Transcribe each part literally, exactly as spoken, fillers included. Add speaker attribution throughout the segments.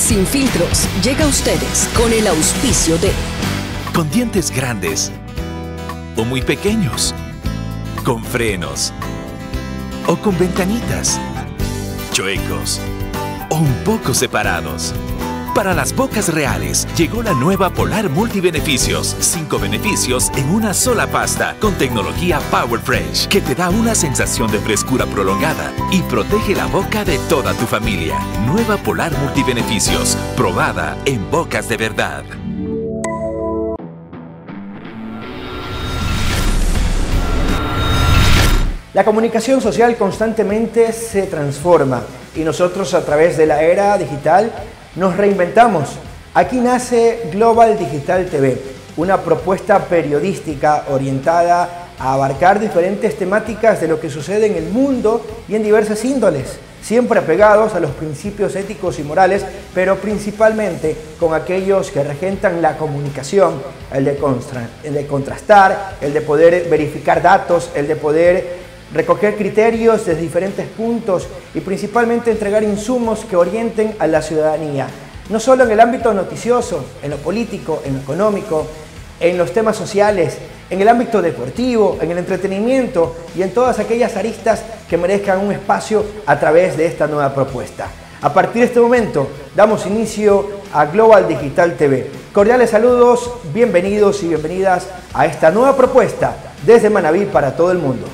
Speaker 1: Sin Filtros llega a ustedes con el auspicio de...
Speaker 2: Con dientes grandes o muy pequeños, con frenos o con ventanitas, chuecos o un poco separados. Para las bocas reales, llegó la nueva Polar Multibeneficios. Cinco beneficios en una sola pasta, con tecnología Power Fresh, que te da una sensación de frescura prolongada y protege la boca de toda tu familia. Nueva Polar Multibeneficios, probada en bocas de verdad.
Speaker 3: La comunicación social constantemente se transforma y nosotros, a través de la era digital, nos reinventamos. Aquí nace Global Digital T V, una propuesta periodística orientada a abarcar diferentes temáticas de lo que sucede en el mundo y en diversas índoles, siempre apegados a los principios éticos y morales, pero principalmente con aquellos que regentan la comunicación, el de, contra, el de contrastar, el de poder verificar datos, el de poder recoger criterios desde diferentes puntos y principalmente entregar insumos que orienten a la ciudadanía, no solo en el ámbito noticioso, en lo político, en lo económico, en los temas sociales, en el ámbito deportivo, en el entretenimiento y en todas aquellas aristas que merezcan un espacio a través de esta nueva propuesta. A partir de este momento damos inicio a Global Digital T V. Cordiales saludos, bienvenidos y bienvenidas a esta nueva propuesta desde Manabí para todo el mundo.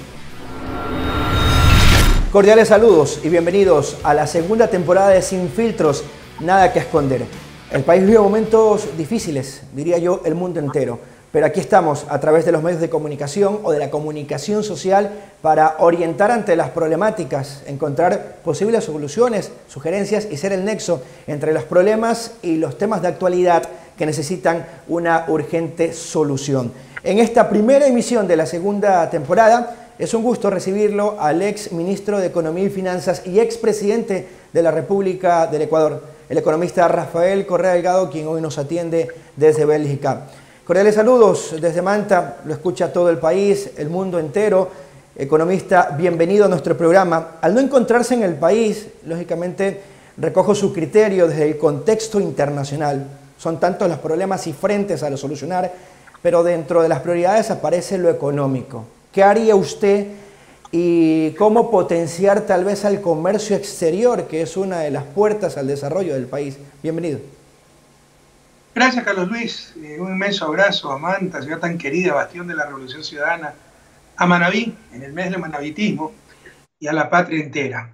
Speaker 3: Cordiales saludos y bienvenidos a la segunda temporada de Sin Filtros, nada que esconder. El país vive momentos difíciles, diría yo, el mundo entero. Pero aquí estamos a través de los medios de comunicación o de la comunicación social para orientar ante las problemáticas, encontrar posibles soluciones, sugerencias y ser el nexo entre los problemas y los temas de actualidad que necesitan una urgente solución. En esta primera emisión de la segunda temporada, es un gusto recibirlo al ex ministro de Economía y Finanzas y expresidente de la República del Ecuador, el economista Rafael Correa Delgado, quien hoy nos atiende desde Bélgica. Cordiales saludos desde Manta, lo escucha todo el país, el mundo entero. Economista, bienvenido a nuestro programa. Al no encontrarse en el país, lógicamente recojo su criterio desde el contexto internacional. Son tantos los problemas y frentes a los solucionar, pero dentro de las prioridades aparece lo económico. ¿Qué haría usted y cómo potenciar tal vez al comercio exterior, que es una de las puertas al desarrollo del país? Bienvenido.
Speaker 4: Gracias, Carlos Luis. Eh, un inmenso abrazo a Manta, ciudad tan querida, bastión de la Revolución Ciudadana, a Manabí, en el mes del manabitismo, y a la patria entera.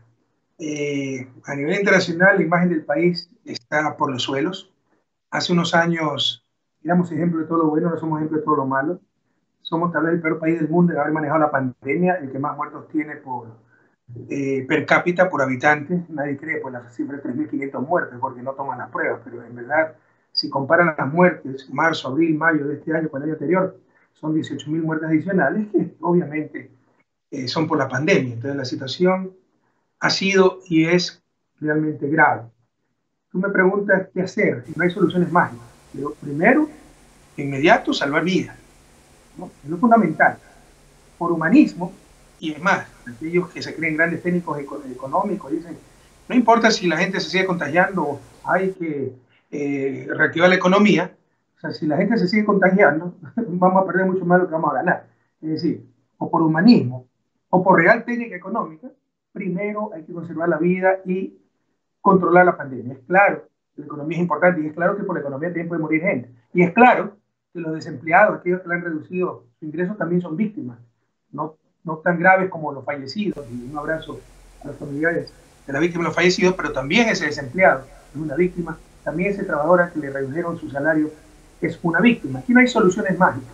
Speaker 4: Eh, a nivel internacional, la imagen del país está por los suelos. Hace unos años éramos ejemplo de todo lo bueno, no somos ejemplo de todo lo malo. Somos tal vez el peor país del mundo en haber manejado la pandemia, el que más muertos tiene por eh, per cápita, por habitante. Nadie cree por la cifra de tres mil quinientos muertes porque no toman las pruebas, pero en verdad, si comparan las muertes, marzo, abril, mayo de este año con el año anterior, son dieciocho mil muertes adicionales que obviamente eh, son por la pandemia. Entonces la situación ha sido y es realmente grave. Tú me preguntas qué hacer, no hay soluciones mágicas. Pero primero, inmediato, salvar vidas. ¿No? Es lo fundamental, por humanismo, y es más, aquellos que se creen grandes técnicos económicos dicen, no importa si la gente se sigue contagiando, hay que eh, reactivar la economía. O sea, si la gente se sigue contagiando, vamos a perder mucho más de lo que vamos a ganar. Es decir, o por humanismo, o por real técnica económica, primero hay que conservar la vida y controlar la pandemia. Es claro que la economía es importante, y es claro que por la economía también puede morir gente, y es claro que los desempleados, aquellos que le han reducido sus ingresos, también son víctimas, no, no tan graves como los fallecidos. Y un abrazo a los familiares de la víctima de los fallecidos, pero también ese desempleado es una víctima, también ese trabajador que le redujeron su salario es una víctima. Aquí no hay soluciones mágicas,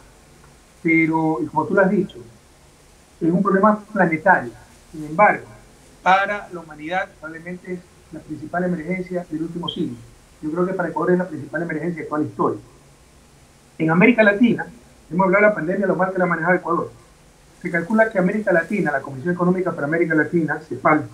Speaker 4: pero, y como tú lo has dicho, es un problema planetario. Sin embargo, para la humanidad probablemente es la principal emergencia del último siglo. Yo creo que para Ecuador es la principal emergencia de toda la historia. En América Latina, hemos hablado de la pandemia, lo mal que la ha manejado Ecuador. Se calcula que América Latina, la Comisión Económica para América Latina, CEPAL,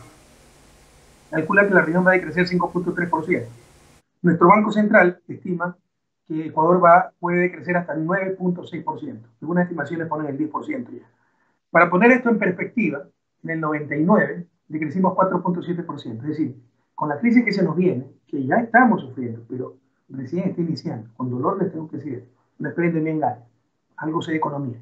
Speaker 4: calcula que la región va a decrecer cinco punto tres por ciento. Nuestro Banco Central estima que Ecuador va, puede decrecer hasta nueve punto seis por ciento. Algunas estimaciones ponen el diez por ciento ya. Para poner esto en perspectiva, en el noventa y nueve decrecimos cuatro punto siete por ciento. Es decir, con la crisis que se nos viene, que ya estamos sufriendo, pero recién está iniciando, con dolor les tengo que decir, no esperen de mí engaño, algo sé de economía.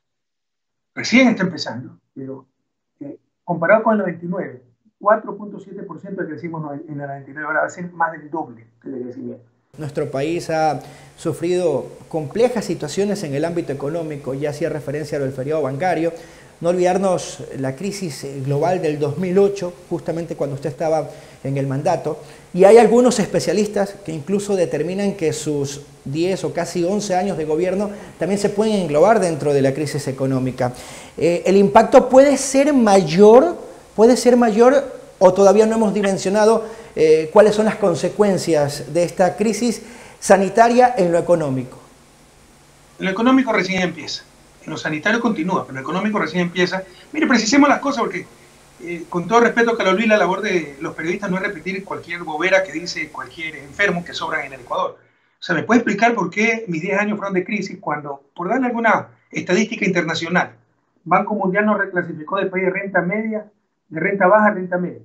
Speaker 4: Recién está empezando, pero eh, comparado con el noventa y nueve, cuatro punto siete por ciento de crecimiento en el noventa y nueve, ahora va a ser más del doble del crecimiento.
Speaker 3: Nuestro país ha sufrido complejas situaciones en el ámbito económico, ya hacía referencia al feriado bancario. No olvidarnos la crisis global del dos mil ocho, justamente cuando usted estaba en el mandato. Y hay algunos especialistas que incluso determinan que sus diez o casi once años de gobierno también se pueden englobar dentro de la crisis económica. Eh, ¿El impacto puede ser mayor, puede ser mayor o todavía no hemos dimensionado eh, cuáles son las consecuencias de esta crisis sanitaria en lo económico?
Speaker 4: En lo económico recién empieza. En lo sanitario continúa, pero en lo económico recién empieza. Mire, precisemos las cosas porque, eh, con todo respeto, Carlos Luis, la labor de los periodistas no es repetir cualquier bobera que dice cualquier enfermo que sobran en el Ecuador. O sea, ¿me puede explicar por qué mis diez años fueron de crisis cuando, por darle alguna estadística internacional, Banco Mundial nos reclasificó del país de renta media, de renta baja a renta media?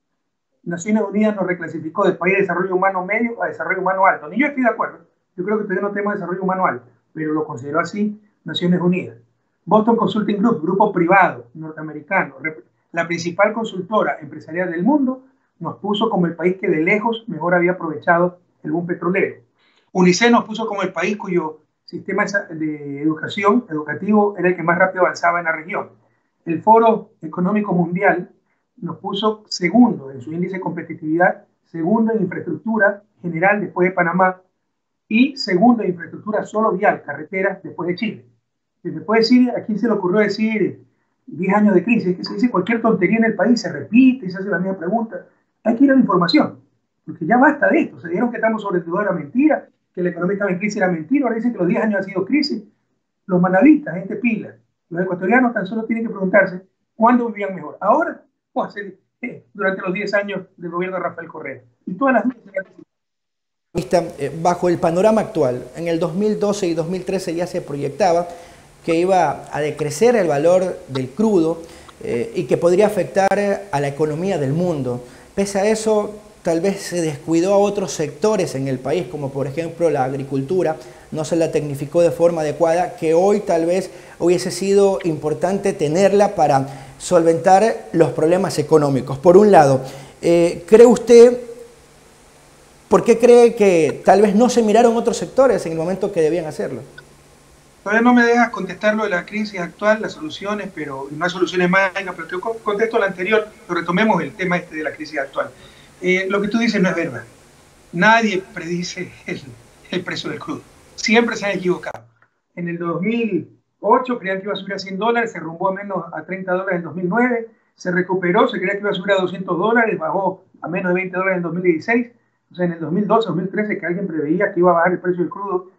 Speaker 4: Naciones Unidas nos reclasificó del país de desarrollo humano medio a desarrollo humano alto. Ni yo estoy de acuerdo. Yo creo que todavía no tenemos desarrollo humano alto, pero lo considero así Naciones Unidas. Boston Consulting Group, grupo privado norteamericano, la principal consultora empresarial del mundo, nos puso como el país que de lejos mejor había aprovechado el boom petrolero. UNICEF nos puso como el país cuyo sistema de educación educativo era el que más rápido avanzaba en la región. El Foro Económico Mundial nos puso segundo en su índice de competitividad, segundo en infraestructura general después de Panamá y segundo en infraestructura solo vial, carreteras, después de Chile. ¿Me puede decir, a quién se le ocurrió decir diez años de crisis? Que se dice cualquier tontería en el país, se repite y se hace la misma pregunta. Hay que ir a la información, porque ya basta de esto. Se dijeron que estamos sobre todo era mentira, que la economía estaba en crisis era mentira, ahora dicen que los diez años han sido crisis. Los manavistas, gente pila, los ecuatorianos tan solo tienen que preguntarse cuándo vivían mejor. Ahora o hace, eh, durante los diez años del gobierno de Rafael Correa. Y todas las dudas.
Speaker 3: Bajo el panorama actual, en el dos mil doce y dos mil trece ya se proyectaba que iba a decrecer el valor del crudo eh, y que podría afectar a la economía del mundo. Pese a eso, tal vez se descuidó a otros sectores en el país, como por ejemplo la agricultura, no se la tecnificó de forma adecuada, que hoy tal vez hubiese sido importante tenerla para solventar los problemas económicos. Por un lado, eh, ¿cree usted, por qué cree que tal vez no se miraron otros sectores en el momento que debían hacerlo?
Speaker 4: Todavía no me dejas contestar lo de la crisis actual, las soluciones, pero no hay soluciones mágicas, pero te contesto lo anterior, pero retomemos el tema este de la crisis actual. Eh, lo que tú dices no es verdad. Nadie predice el, el precio del crudo. Siempre se han equivocado. En el dos mil ocho creían que iba a subir a cien dólares, se rumbó a menos a treinta dólares en dos mil nueve, se recuperó, se creía que iba a subir a doscientos dólares, bajó a menos de veinte dólares en dos mil dieciséis. O sea, en el dos mil doce, dos mil trece, que alguien preveía que iba a bajar el precio del crudo,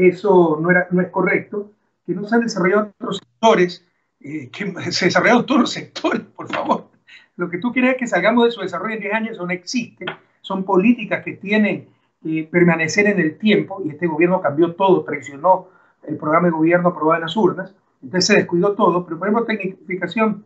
Speaker 4: eso no, era, no es correcto. Que no se han desarrollado otros sectores, eh, que se desarrollaron todos los sectores, por favor. Lo que tú quieres es que salgamos de su desarrollo en diez años, eso no existe. Son políticas que tienen que permanecer en el tiempo, y este gobierno cambió todo, traicionó el programa de gobierno aprobado en las urnas, entonces se descuidó todo. Pero por ejemplo, tecnificación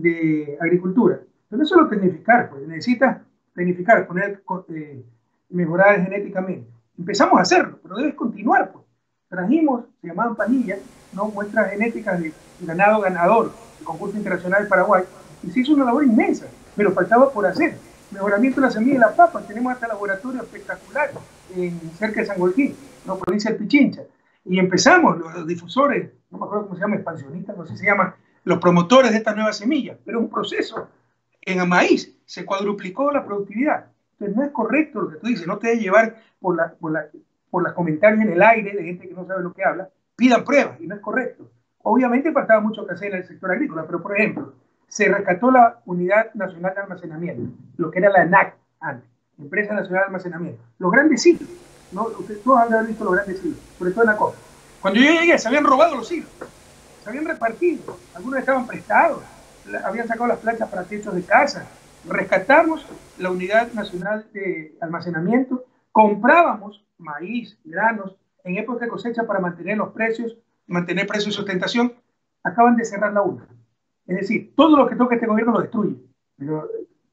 Speaker 4: de agricultura. Pero no solo tecnificar, pues necesitas tecnificar, poner, eh, mejorar genéticamente. Empezamos a hacerlo, pero debes continuar, pues. Trajimos, se llamaban panillas, ¿no? Muestras genéticas de ganado ganador, el concurso internacional de Paraguay, y se hizo una labor inmensa, pero faltaba por hacer. Mejoramiento de la semilla de la papa, tenemos hasta laboratorio espectacular en, cerca de San Joaquín, ¿no? Provincia de Pichincha. Y empezamos, los, los difusores, no me acuerdo cómo se llama, expansionistas, no sé si se llaman, los promotores de estas nuevas semillas, pero es un proceso. En el maíz se cuadruplicó la productividad. Entonces no es correcto lo que tú dices, no te debes llevar por la, por la por los comentarios en el aire de gente que no sabe lo que habla, pidan pruebas, y no es correcto. Obviamente faltaba mucho que hacer en el sector agrícola, pero por ejemplo, se rescató la Unidad Nacional de Almacenamiento, lo que era la ENAC antes, Empresa Nacional de Almacenamiento. Los grandes silos, ¿no? Ustedes todos han visto los grandes silos, sobre todo en la costa. Cuando yo llegué, se habían robado los silos, se habían repartido, algunos estaban prestados, habían sacado las planchas para techos de casa. Rescatamos la Unidad Nacional de Almacenamiento, comprábamos maíz, granos, en época de cosecha para mantener los precios, mantener precios de sustentación. Acaban de cerrar la una. Es decir, todo lo que toca este gobierno lo destruye. Pero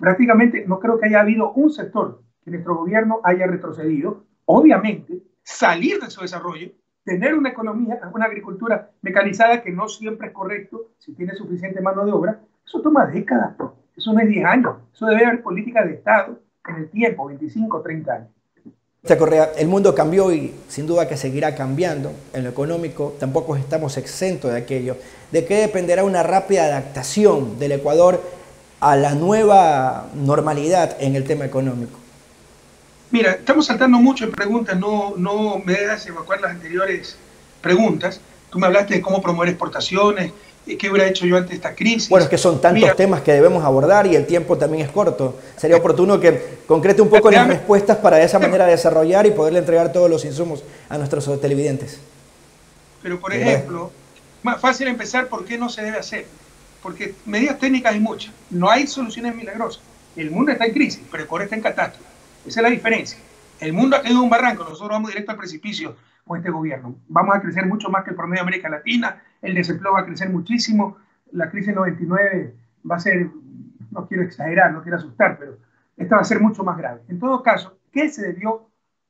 Speaker 4: Prácticamente no creo que haya habido un sector que nuestro gobierno haya retrocedido. Obviamente, salir de su desarrollo, tener una economía, una agricultura mecanizada, que no siempre es correcto si tiene suficiente mano de obra, eso toma décadas, eso no es diez años, eso debe haber política de Estado en el tiempo, veinticinco, treinta años.
Speaker 3: Mister Correa, el mundo cambió y sin duda que seguirá cambiando. En lo económico tampoco estamos exentos de aquello. ¿De qué dependerá una rápida adaptación del Ecuador a la nueva normalidad en el tema económico?
Speaker 4: Mira, estamos saltando mucho en preguntas, no, no me dejas evacuar las anteriores preguntas. Tú me hablaste de cómo promover exportaciones, qué hubiera hecho yo ante esta crisis.
Speaker 3: Bueno, es que son tantos Mira, temas que debemos abordar y el tiempo también es corto. Sería oportuno que concrete un poco las respuestas para de esa manera desarrollar y poderle entregar todos los insumos a nuestros televidentes.
Speaker 4: Pero, por ejemplo, más fácil empezar por qué no se debe hacer. Porque medidas técnicas hay muchas. No hay soluciones milagrosas. El mundo está en crisis, pero el Ecuador está en catástrofe. Esa es la diferencia. El mundo ha caído en un barranco, nosotros vamos directo al precipicio con este gobierno. Vamos a crecer mucho más que el promedio de América Latina, el desempleo va a crecer muchísimo, la crisis del noventa y nueve va a ser, no quiero exagerar, no quiero asustar, pero esta va a ser mucho más grave. En todo caso, ¿qué se debió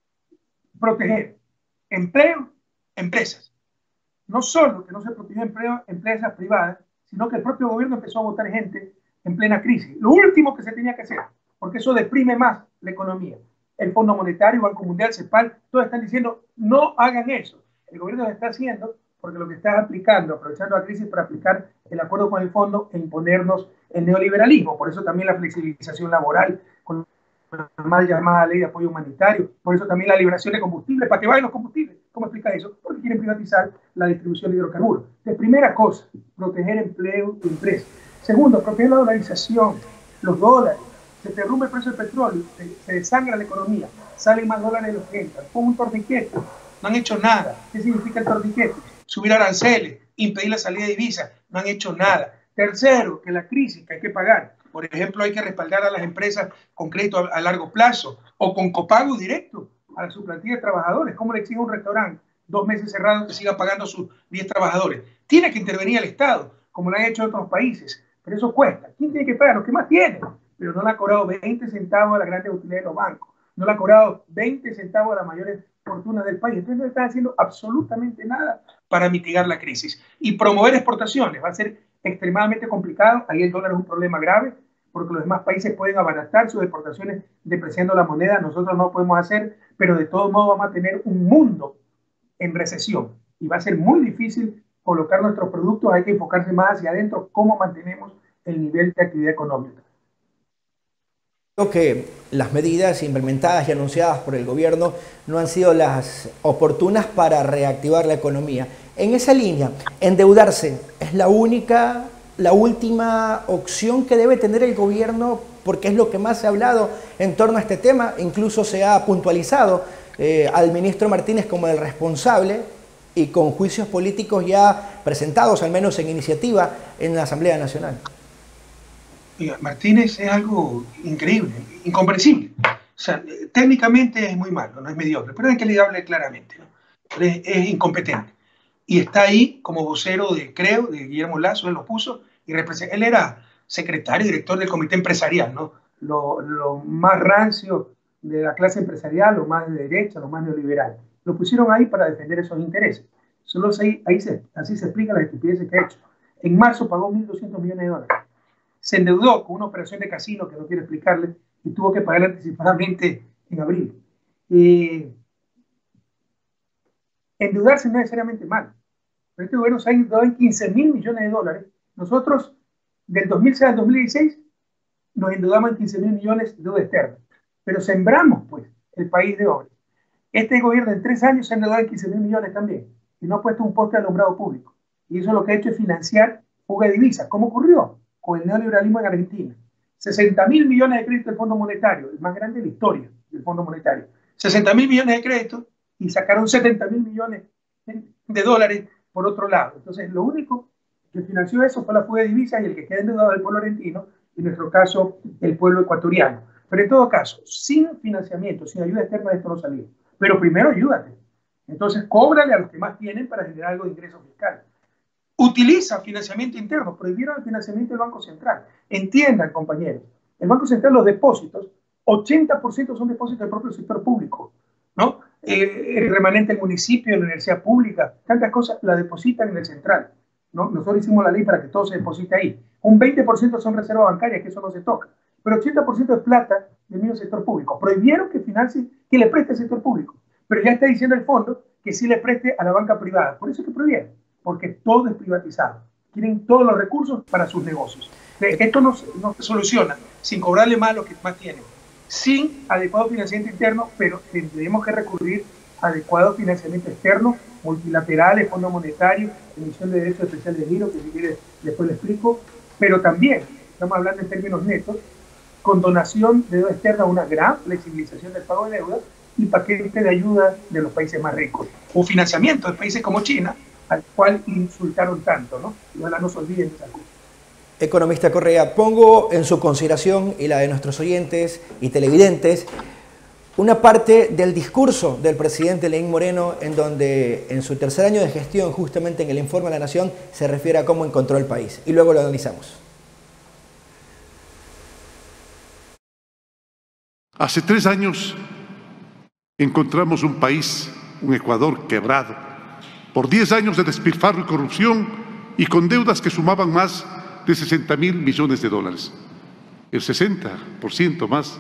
Speaker 4: proteger? Empleo, empresas. No solo que no se protegió empleo, empresas privadas, sino que el propio gobierno empezó a votar gente en plena crisis. Lo último que se tenía que hacer, porque eso deprime más la economía. El Fondo Monetario, Banco Mundial, CEPAL, todos están diciendo, no hagan eso. El gobierno lo está haciendo porque lo que está aplicando, aprovechando la crisis para aplicar el acuerdo con el fondo e imponernos el neoliberalismo. Por eso también la flexibilización laboral, con la mal llamada ley de apoyo humanitario. Por eso también la liberación de combustibles, para que vayan los combustibles. ¿Cómo explica eso? Porque quieren privatizar la distribución de hidrocarburos. Entonces, primera cosa, proteger empleo y empresas. Segundo, proteger la dolarización, los dólares. Se derrumba el precio del petróleo, se, se desangra la economía, salen más dólares de los que entran. Pon un torniquete, no han hecho nada. ¿Qué significa el torniquete? Subir aranceles, impedir la salida de divisas, no han hecho nada. Tercero, que la crisis que hay que pagar, por ejemplo, hay que respaldar a las empresas con crédito a, a largo plazo o con copago directo a su plantilla de trabajadores. ¿Cómo le exige a un restaurante dos meses cerrado que siga pagando a sus diez trabajadores? Tiene que intervenir el Estado, como lo han hecho otros países, pero eso cuesta. ¿Quién tiene que pagar? Los que más tienen. Pero no le ha cobrado veinte centavos a las grandes utilidades de los bancos, no le ha cobrado veinte centavos a las mayores fortunas del país. Entonces no están haciendo absolutamente nada para mitigar la crisis. Y promover exportaciones va a ser extremadamente complicado. Ahí el dólar es un problema grave, porque los demás países pueden abaratar sus exportaciones depreciando la moneda. Nosotros no lo podemos hacer, pero de todos modos vamos a tener un mundo en recesión. Y va a ser muy difícil colocar nuestros productos. Hay que enfocarse más hacia adentro, cómo mantenemos el nivel de actividad económica.
Speaker 3: Creo que las medidas implementadas y anunciadas por el gobierno no han sido las oportunas para reactivar la economía. En esa línea, endeudarse es la única, la última opción que debe tener el gobierno, porque es lo que más se ha hablado en torno a este tema. Incluso se ha puntualizado eh, al ministro Martínez como el responsable y con juicios políticos ya presentados, al menos en iniciativa, en la Asamblea Nacional.
Speaker 4: Martínez es algo increíble, incomprensible. O sea, técnicamente es muy malo, no es mediocre, pero hay que le hable claramente, ¿no? Es, es incompetente. Y está ahí como vocero de Creo, de Guillermo Lasso, él lo puso, y representa, él era secretario y director del comité empresarial, ¿no? Lo, lo más rancio de la clase empresarial, lo más de derecha, lo más neoliberal. Lo pusieron ahí para defender esos intereses. Solo ahí, ahí se, así se explica las estupideces que ha hecho. En marzo pagó mil doscientos millones de dólares. Se endeudó con una operación de casino que no quiero explicarle y tuvo que pagar anticipadamente en abril. Eh, endeudarse no es necesariamente mal, pero este gobierno se ha endeudado en quince mil millones de dólares. Nosotros, del dos mil seis al dos mil dieciséis, nos endeudamos en quince mil millones de deuda externa, pero sembramos, pues, el país de obra. Este gobierno en tres años se ha endeudado en quince mil millones también y no ha puesto un poste de alumbrado público. Y eso lo que ha hecho es financiar fuga de divisas. ¿Cómo ocurrió? Con el neoliberalismo en Argentina. sesenta mil millones de créditos del Fondo Monetario, el más grande de la historia del Fondo Monetario. sesenta mil millones de créditos y sacaron setenta mil millones de dólares por otro lado. Entonces, lo único que financió eso fue la fuga de divisas y el que queda endeudado del pueblo argentino, en nuestro caso, el pueblo ecuatoriano. Pero en todo caso, sin financiamiento, sin ayuda externa, esto no salía. Pero primero ayúdate. Entonces, cóbrale a los que más tienen para generar algo de ingreso fiscal. Utiliza financiamiento interno, prohibieron el financiamiento del Banco Central. Entiendan, compañeros, El Banco Central, los depósitos, ochenta por ciento son depósitos del propio sector público, ¿no? Eh, el remanente del municipio, de la universidad pública, tantas cosas la depositan en el central, ¿no? Nosotros hicimos la ley para que todo se deposite ahí. Un veinte por ciento son reservas bancarias, que eso no se toca, pero ochenta por ciento es plata del mismo sector público. Prohibieron que financie, que le preste al sector público, pero ya está diciendo el fondo que sí le preste a la banca privada. Por eso es que prohibieron, porque todo es privatizado. Quieren todos los recursos para sus negocios. Esto no, no se soluciona sin cobrarle más a los que más tienen, sin adecuado financiamiento interno, pero tendremos que recurrir a adecuado financiamiento externo, multilaterales, Fondo Monetario, emisión de derechos especiales de giro, que si quiere después le explico, pero también, estamos hablando en términos netos, con donación de deuda externa, una gran flexibilización del pago de deuda y paquete de ayuda de los países más ricos, o financiamiento de países como China, al cual insultaron tanto, ¿no? Y ojalá no se olviden de esa cosa.
Speaker 3: Economista Correa, pongo en su consideración y la de nuestros oyentes y televidentes una parte del discurso del presidente Lenín Moreno en donde en su tercer año de gestión, justamente en el informe a la Nación, se refiere a cómo encontró el país. Y luego lo analizamos.
Speaker 5: Hace tres años encontramos un país, un Ecuador quebrado, por diez años de despilfarro y corrupción y con deudas que sumaban más de sesenta mil millones de dólares, el sesenta por ciento más,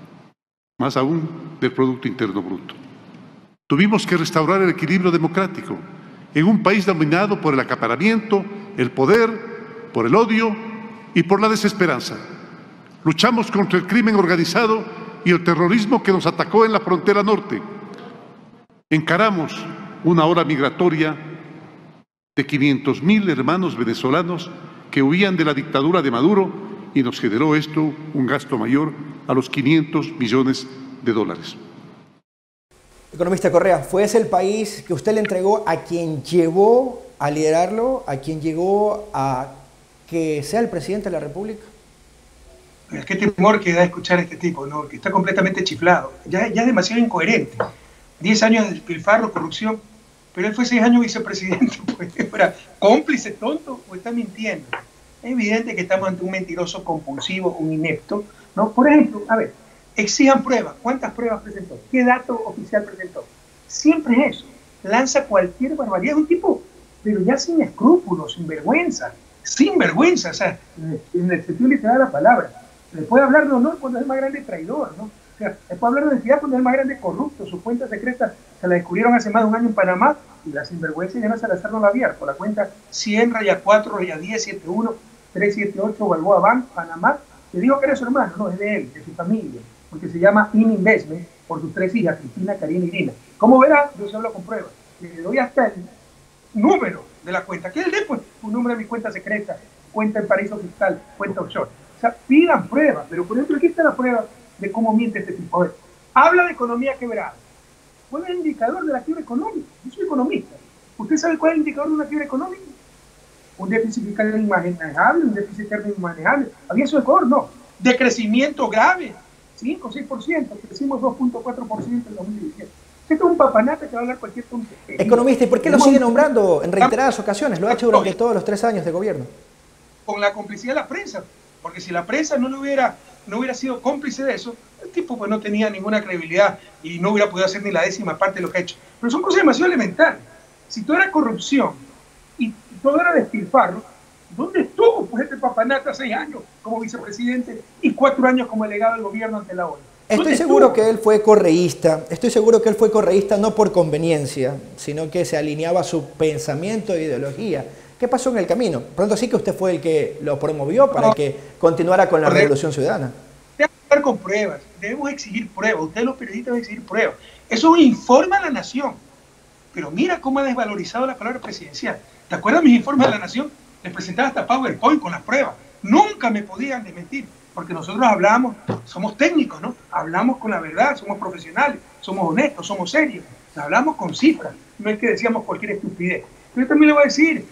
Speaker 5: más aún del Producto Interno Bruto. Tuvimos que restaurar el equilibrio democrático en un país dominado por el acaparamiento, el poder, por el odio y por la desesperanza. Luchamos contra el crimen organizado y el terrorismo que nos atacó en la frontera norte. Encaramos una ola migratoria de quinientos mil hermanos venezolanos que huían de la dictadura de Maduro y nos generó esto un gasto mayor a los quinientos millones de dólares.
Speaker 3: Economista Correa, ¿fue ese el país que usted le entregó a quien llevó a liderarlo, a quien llegó a que sea el presidente de la República?
Speaker 4: Es que temor que da escuchar a este tipo, ¿no? Que está completamente chiflado, ya, ya es demasiado incoherente. Diez años de despilfarro, corrupción, pero él fue seis años vicepresidente, pues, ¿era cómplice tonto o está mintiendo? Es evidente que estamos ante un mentiroso compulsivo, un inepto, ¿no? Por ejemplo, a ver, exijan pruebas. ¿Cuántas pruebas presentó? ¿Qué dato oficial presentó? Siempre es eso. Lanza cualquier barbaridad. Es un tipo, pero ya sin escrúpulos, sin vergüenza. Sin vergüenza, o sea, en el sentido literal de la palabra. Le puede hablar de honor cuando es el más grande traidor, ¿no? O sea, le puede hablar de honestidad cuando es el más grande corrupto. Su cuenta secreta se la descubrieron hace más de un año en Panamá y la sinvergüenza ya no se la no la abierto. La cuenta cien, raya cuatro, raya diez, siete uno, tres siete ocho, Balboa Bank, Panamá. Le digo que era su hermano, no, es de él, de su familia, porque se llama In Investment por sus tres hijas, Cristina, Karina y Irina. Como verá, yo se hablo con pruebas. Le doy hasta el número de la cuenta, que es el de, pues, un número de mi cuenta secreta, cuenta en paraíso fiscal, cuenta offshore. O sea, pidan pruebas, pero por ejemplo, aquí está la prueba de cómo miente este tipo. A ver, habla de economía quebrada. ¿Cuál es el indicador de la quiebra económica? Yo soy economista. ¿Usted sabe cuál es el indicador de una quiebra económica? Un déficit fiscal inmanejable, un déficit externo inmanejable. ¿Había eso de Ecuador? No. De crecimiento grave, cinco o seis por ciento. Crecimos dos punto cuatro por ciento en dos mil diecisiete. Esto es un papanata que va a hablar cualquier tontería.
Speaker 3: Economista, ¿y por qué lo sigue nombrando en reiteradas ocasiones? Lo ha hecho durante todos los tres años de gobierno.
Speaker 4: Con la complicidad de la prensa. Porque si la prensa no, le hubiera, no hubiera sido cómplice de eso, el tipo pues no tenía ninguna credibilidad y no hubiera podido hacer ni la décima parte de lo que ha hecho. Pero son cosas demasiado elementales. Si todo era corrupción y todo era despilfarro, ¿dónde estuvo pues este papanata seis años como vicepresidente y cuatro años como delegado del gobierno ante la ONU?
Speaker 3: Estoy seguro que él fue correísta, estoy seguro que él fue correísta no por conveniencia, sino que se alineaba a su pensamiento e ideología. ¿Qué pasó en el camino? Pronto sí que usted fue el que lo promovió para no, que continuara con la correcto. Revolución ciudadana.
Speaker 4: Debemos estar con pruebas, debemos exigir pruebas, ustedes los periodistas deben exigir pruebas. Eso informa a la nación. Pero mira cómo ha desvalorizado la palabra presidencial. ¿Te acuerdas mis informes a la nación? Les presentaba hasta PowerPoint con las pruebas. Nunca me podían desmentir, porque nosotros hablamos, somos técnicos, ¿no? Hablamos con la verdad, somos profesionales, somos honestos, somos serios. Hablamos con cifras, no es que decíamos cualquier estupidez. Yo también le voy a decir,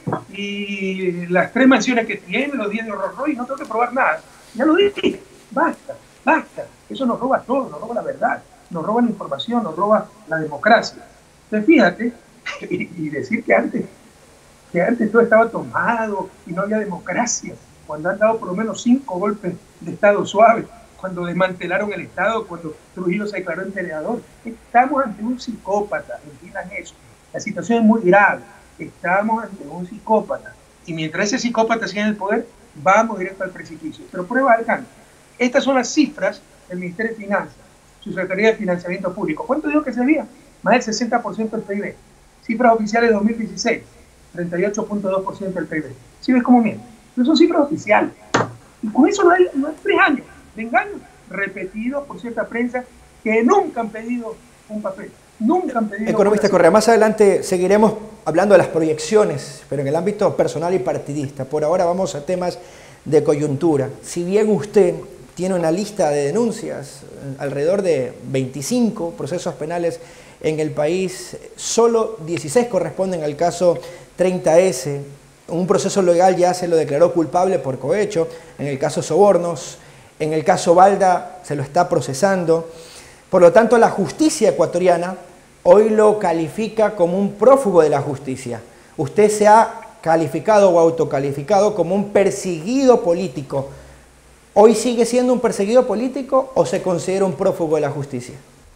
Speaker 4: y las tres mansiones que tiene, los días de Rolls Royce, no tengo que probar nada. Ya lo dije, basta, basta. Eso nos roba todo, nos roba la verdad, nos roba la información, nos roba la democracia. Entonces fíjate, y, y decir que antes, que antes todo estaba tomado y no había democracia, cuando han dado por lo menos cinco golpes de Estado suave cuando desmantelaron el Estado, cuando Trujillo se declaró emperador. Estamos ante un psicópata, entiendan eso. La situación es muy grave. Estamos ante un psicópata. Y mientras ese psicópata siga en el poder, vamos directo al precipicio. Pero prueba al cambio. Estas son las cifras del Ministerio de Finanzas, su Secretaría de Financiamiento Público. ¿Cuánto dijo que se había? Más del sesenta por ciento del P I B. Cifras oficiales de dos mil dieciséis, treinta y ocho punto dos por ciento del P I B. ¿Sí ves cómo miente? Pero son cifras oficiales. Y con eso no hay, no hay tres años de engaño repetidos por cierta prensa que nunca han pedido un papel. Nunca han pedido.
Speaker 3: Economista Correa, más adelante seguiremos hablando de las proyecciones, pero en el ámbito personal y partidista. Por ahora vamos a temas de coyuntura. Si bien usted tiene una lista de denuncias, alrededor de veinticinco procesos penales en el país, solo dieciséis corresponden al caso treinta ese. Un proceso legal ya se lo declaró culpable por cohecho, en el caso sobornos, en el caso Balda se lo está procesando. Por lo tanto, la justicia ecuatoriana hoy lo califica como un prófugo de la justicia. Usted se ha calificado o autocalificado como un perseguido político. ¿Hoy sigue siendo un perseguido político o se considera un prófugo de la justicia?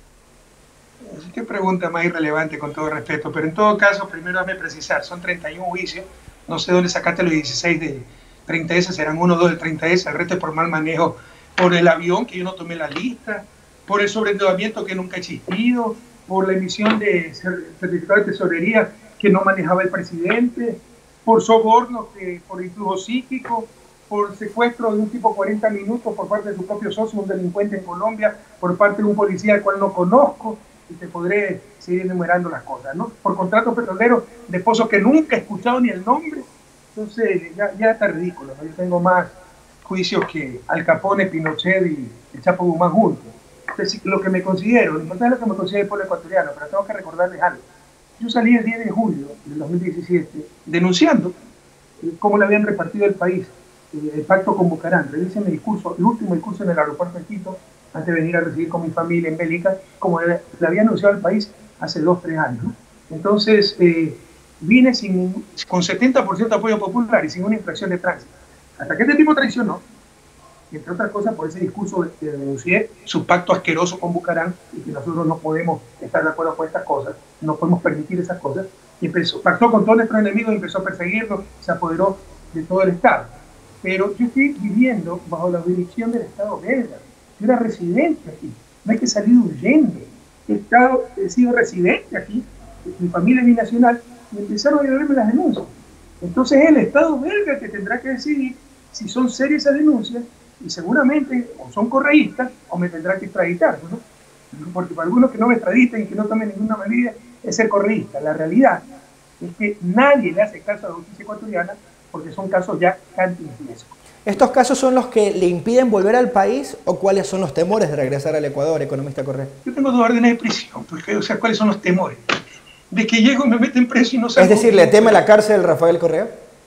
Speaker 4: Qué pregunta más irrelevante, con todo respeto, pero en todo caso, primero dame precisar, son treinta y uno juicios, no sé dónde sacaste los dieciséis de treinta ese, serán uno o dos del treinta ese, el resto es por mal manejo, por el avión que yo no tomé la lista, por el sobreendeudamiento que nunca ha existido, por la emisión de certificados de tesorería que no manejaba el presidente, por sobornos, que, por influjo psíquico, por secuestro de un tipo cuarenta minutos por parte de su propio socio, un delincuente en Colombia, por parte de un policía al cual no conozco, y te podré seguir enumerando las cosas, ¿no? Por contratos petroleros de pozos que nunca he escuchado ni el nombre. Entonces ya, ya está ridículo, ¿no? Yo tengo más juicios que Al Capone, Pinochet y el Chapo Guzmán juntos. Entonces, lo que me considero, lo importante es lo que me considero el pueblo ecuatoriano, pero tengo que recordarles algo. Yo salí el diez de julio del dos mil diecisiete denunciando eh, cómo le habían repartido el país, eh, el pacto con Bucaram. Revisen mi discurso, el último discurso en el aeropuerto de Quito, antes de venir a recibir con mi familia en Bélica, como le, le había anunciado al país hace dos, tres años, ¿no? Entonces, eh, vine sin, con setenta por ciento de apoyo popular y sin una infracción de tránsito. Hasta que este tipo traicionó, entre otras cosas por ese discurso que denuncié, su pacto asqueroso con Bucaram, y que nosotros no podemos estar de acuerdo con estas cosas, no podemos permitir esas cosas, y empezó, pactó con todos nuestros enemigos y empezó a perseguirlos, se apoderó de todo el Estado. Pero yo estoy viviendo bajo la jurisdicción del Estado belga. Yo era residente aquí, no hay que salir huyendo. He, estado, he sido residente aquí, mi familia es binacional, y empezaron a llevarme las denuncias. Entonces es el Estado belga que tendrá que decidir si son serias esas denuncias, y seguramente o son correístas o me tendrá que extraditar, ¿no? Porque para algunos que no me extraditen y que no tomen ninguna medida es ser correísta. La realidad es que nadie le hace caso a la justicia ecuatoriana porque son casos ya cantinflescos.
Speaker 3: ¿Estos casos son los que le impiden volver al país o cuáles son los temores de regresar al Ecuador, economista Correa?
Speaker 4: Yo tengo dos órdenes de prisión, porque, o sea, ¿cuáles son los temores? De que llego y me meten preso y no salgo.
Speaker 3: Es decir, ¿le teme la cárcel Rafael Correa?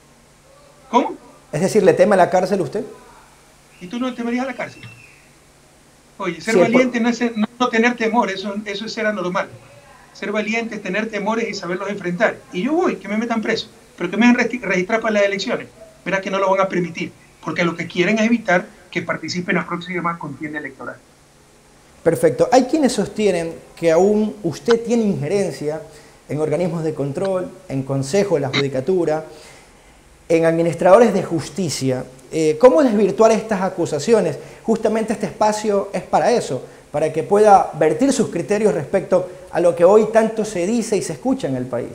Speaker 4: ¿Cómo?
Speaker 3: Es decir, ¿le teme la cárcel usted?
Speaker 4: ¿Y tú no temerías a la cárcel? Oye, ser
Speaker 3: sí,
Speaker 4: valiente
Speaker 3: por...
Speaker 4: no es ser, no, no tener temor, eso, eso es ser anormal. Ser valiente es tener temores y saberlos enfrentar. Y yo voy, que me metan preso, pero que me hagan registrar para las elecciones. Verás que no lo van a permitir, porque lo que quieren es evitar que participe en la próxima contienda electoral.
Speaker 3: Perfecto. Hay quienes sostienen que aún usted tiene injerencia en organismos de control, en consejos de la judicatura, en administradores de justicia. Eh, ¿Cómo desvirtuar estas acusaciones? Justamente este espacio es para eso, para que pueda vertir sus criterios respecto a lo que hoy tanto se dice y se escucha en el país.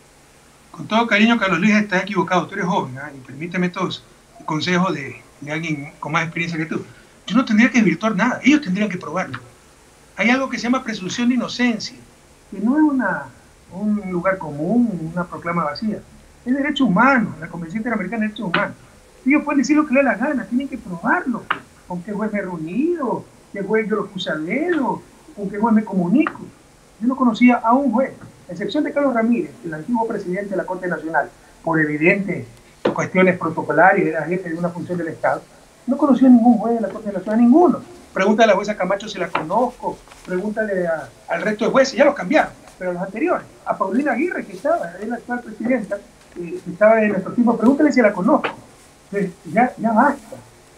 Speaker 4: Con todo cariño, Carlos Luis, estás equivocado. Tú eres joven, ¿eh? Y permíteme todos consejos de, de alguien con más experiencia que tú. Yo no tendría que desvirtuar nada, ellos tendrían que probarlo. Hay algo que se llama presunción de inocencia, que no es una, un lugar común, una proclama vacía. Es derecho humano, la Convención Interamericana de Derechos Humanos. Ellos pueden decir lo que les dé la gana, tienen que probarlo. ¿Con qué juez me he reunido? ¿Qué juez yo lo puse a dedo? ¿Con qué juez me comunico? Yo no conocía a un juez, a excepción de Carlos Ramírez, el antiguo presidente de la Corte Nacional, por evidentes cuestiones protocolares, era jefe de una función del Estado. No conocía a ningún juez de la Corte Nacional, ninguno. Pregúntale a la jueza Camacho si la conozco, pregúntale a, al resto de jueces, ya los cambiaron, pero los anteriores, a Paulina Aguirre, que estaba, es la actual presidenta, eh, que estaba en nuestro tiempo, pregúntale si la conozco. Entonces, ya, ya basta.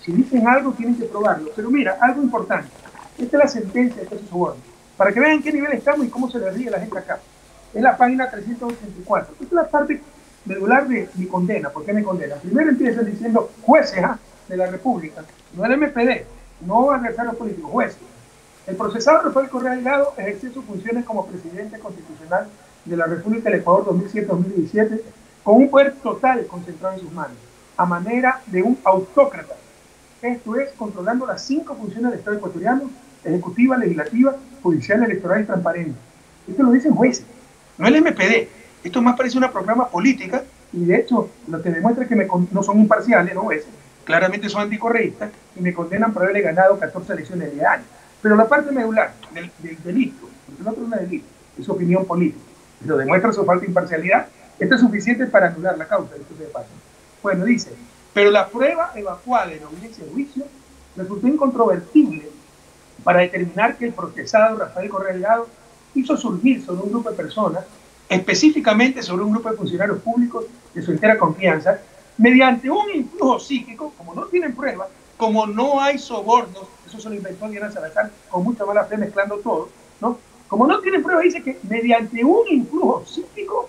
Speaker 4: Si dicen algo, tienen que probarlo. Pero mira, algo importante. Esta es la sentencia de caso soborno. Para que vean en qué nivel estamos y cómo se le ríe la gente acá. Es la página trescientos ochenta y cuatro. Esta es la parte medular de mi condena. ¿Por qué me condena? Primero empiezan diciendo jueces ¿eh? de la República, no el M P D, no adversarios políticos, jueces. El procesado Rafael Correa Delgado ejerció sus funciones como presidente constitucional de la República del Ecuador dos mil siete a dos mil diecisiete con un poder total concentrado en sus manos, a manera de un autócrata. Esto es, controlando las cinco funciones del Estado ecuatoriano: ejecutiva, legislativa, judicial, electoral y transparente. Esto lo dicen jueces, no el M P D. Esto más parece una programa política y de hecho lo que demuestra es que me, no son imparciales, no jueces, claramente son anticorreístas y me condenan por haberle ganado catorce elecciones de año. Pero la parte medular del, del delito, porque el otro no es delito, es opinión política, pero demuestra su falta de imparcialidad. Esto es suficiente para anular la causa de esto que pasa. Bueno, dice, pero la prueba evacuada en audiencia de juicio resultó incontrovertible para determinar que el procesado Rafael Correa Delgado hizo surgir sobre un grupo de personas, específicamente sobre un grupo de funcionarios públicos de su entera confianza, mediante un influjo psíquico, como no tienen pruebas, como no hay sobornos, eso se lo inventó Diana Salazar con mucha mala fe mezclando todo, ¿no? Como no tienen pruebas, dice que mediante un influjo psíquico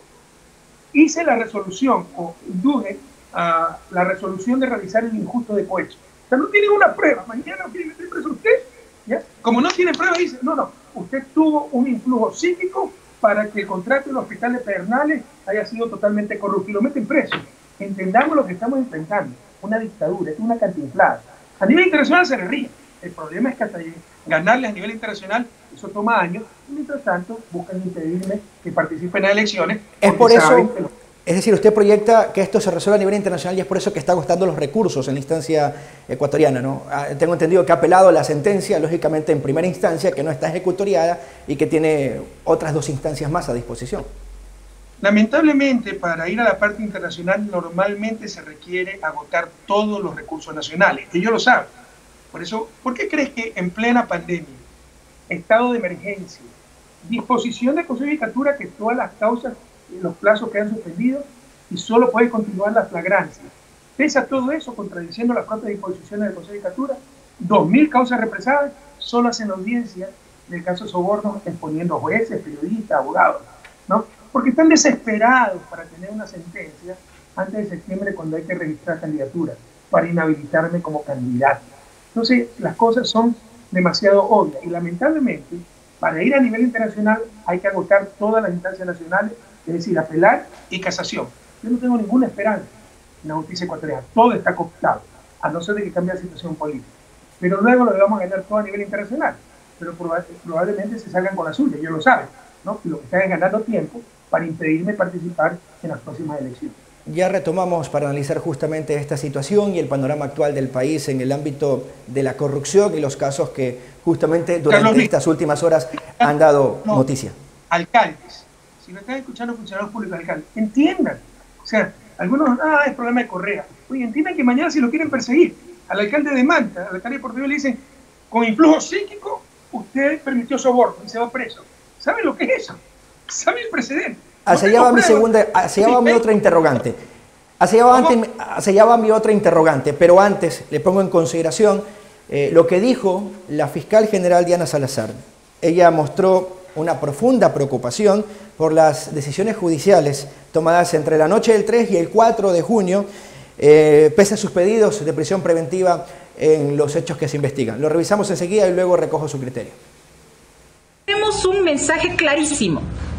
Speaker 4: hice la resolución, o induje a la resolución de realizar el injusto de cohecho. O sea, no tienen una prueba, mañana quiere meter preso usted, ¿ya? Como no tiene pruebas, dice, no, no, usted tuvo un influjo psíquico para que el contrato del hospital de Pedernales haya sido totalmente corrupto y lo meten preso. Entendamos lo que estamos enfrentando, una dictadura, es una cantinflada. A nivel internacional se le ríe. El problema es que hasta ganarles a nivel internacional, eso toma años, y mientras tanto buscan impedirme que participe en las elecciones.
Speaker 3: Es por eso,
Speaker 4: lo...
Speaker 3: es decir, usted proyecta que esto se resuelva a nivel internacional y es por eso que está costando los recursos en la instancia ecuatoriana, ¿no? Tengo entendido que ha apelado la sentencia, lógicamente en primera instancia, que no está ejecutoriada y que tiene otras dos instancias más a disposición.
Speaker 4: Lamentablemente, para ir a la parte internacional normalmente se requiere agotar todos los recursos nacionales. Ellos lo saben. Por eso, ¿por qué crees que en plena pandemia, estado de emergencia, disposición de Consejo de Judicatura que todas las causas y los plazos quedan suspendidos y solo puede continuar la flagrancia? Pese a todo eso, contradiciendo las propias disposiciones del Consejo de Judicatura, dos mil causas represadas solo hacen audiencia del caso sobornos exponiendo jueces, periodistas, abogados, ¿no? Porque están desesperados para tener una sentencia antes de septiembre cuando hay que registrar candidaturas para inhabilitarme como candidato. Entonces, las cosas son demasiado obvias y lamentablemente, para ir a nivel internacional hay que agotar todas las instancias nacionales, es decir, apelar y casación. Yo no tengo ninguna esperanza en la justicia ecuatoriana, todo está cooptado, a no ser de que cambie la situación política. Pero luego lo vamos a ganar todo a nivel internacional, pero proba probablemente se salgan con la suya, ellos lo saben, ¿no? Y lo que están es ganando tiempo para impedirme participar en las próximas elecciones.
Speaker 3: Ya retomamos para analizar justamente esta situación y el panorama actual del país en el ámbito de la corrupción y los casos que justamente durante Carlos, estas últimas horas han dado no, noticia.
Speaker 4: Alcaldes, si me están escuchando funcionarios públicos, alcaldes, entiendan. O sea, algunos, ah, es problema de Correa. Oye, entiendan que mañana si lo quieren perseguir, al alcalde de Manta, al alcalde de Portugal le dicen, con influjo psíquico, usted permitió soborno y se va preso. ¿Saben lo que es eso? ¿Saben el precedente?
Speaker 3: Hacia allá va mi segunda, hacia allá va mi otra interrogante. Hacia allá va, antes, hacia allá va mi otra interrogante, pero antes le pongo en consideración eh, lo que dijo la fiscal general Diana Salazar. Ella mostró una profunda preocupación por las decisiones judiciales tomadas entre la noche del tres y el cuatro de junio, eh, pese a sus pedidos de prisión preventiva en los hechos que se investigan. Lo revisamos enseguida y luego recojo su criterio.
Speaker 6: Tenemos un mensaje clarísimo.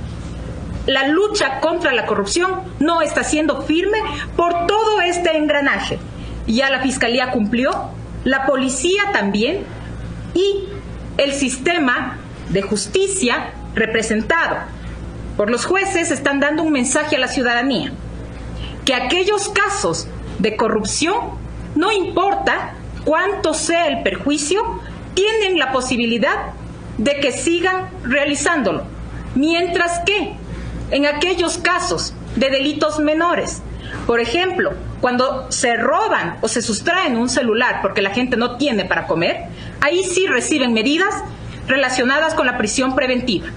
Speaker 6: La lucha contra la corrupción no está siendo firme por todo este engranaje. Ya la Fiscalía cumplió, la policía también y el sistema de justicia representado por los jueces están dando un mensaje a la ciudadanía, que aquellos casos de corrupción, no importa cuánto sea el perjuicio, tienen la posibilidad de que sigan realizándolo, mientras que en aquellos casos de delitos menores, por ejemplo, cuando se roban o se sustraen un celular porque la gente no tiene para comer, ahí sí reciben medidas relacionadas con la prisión preventiva.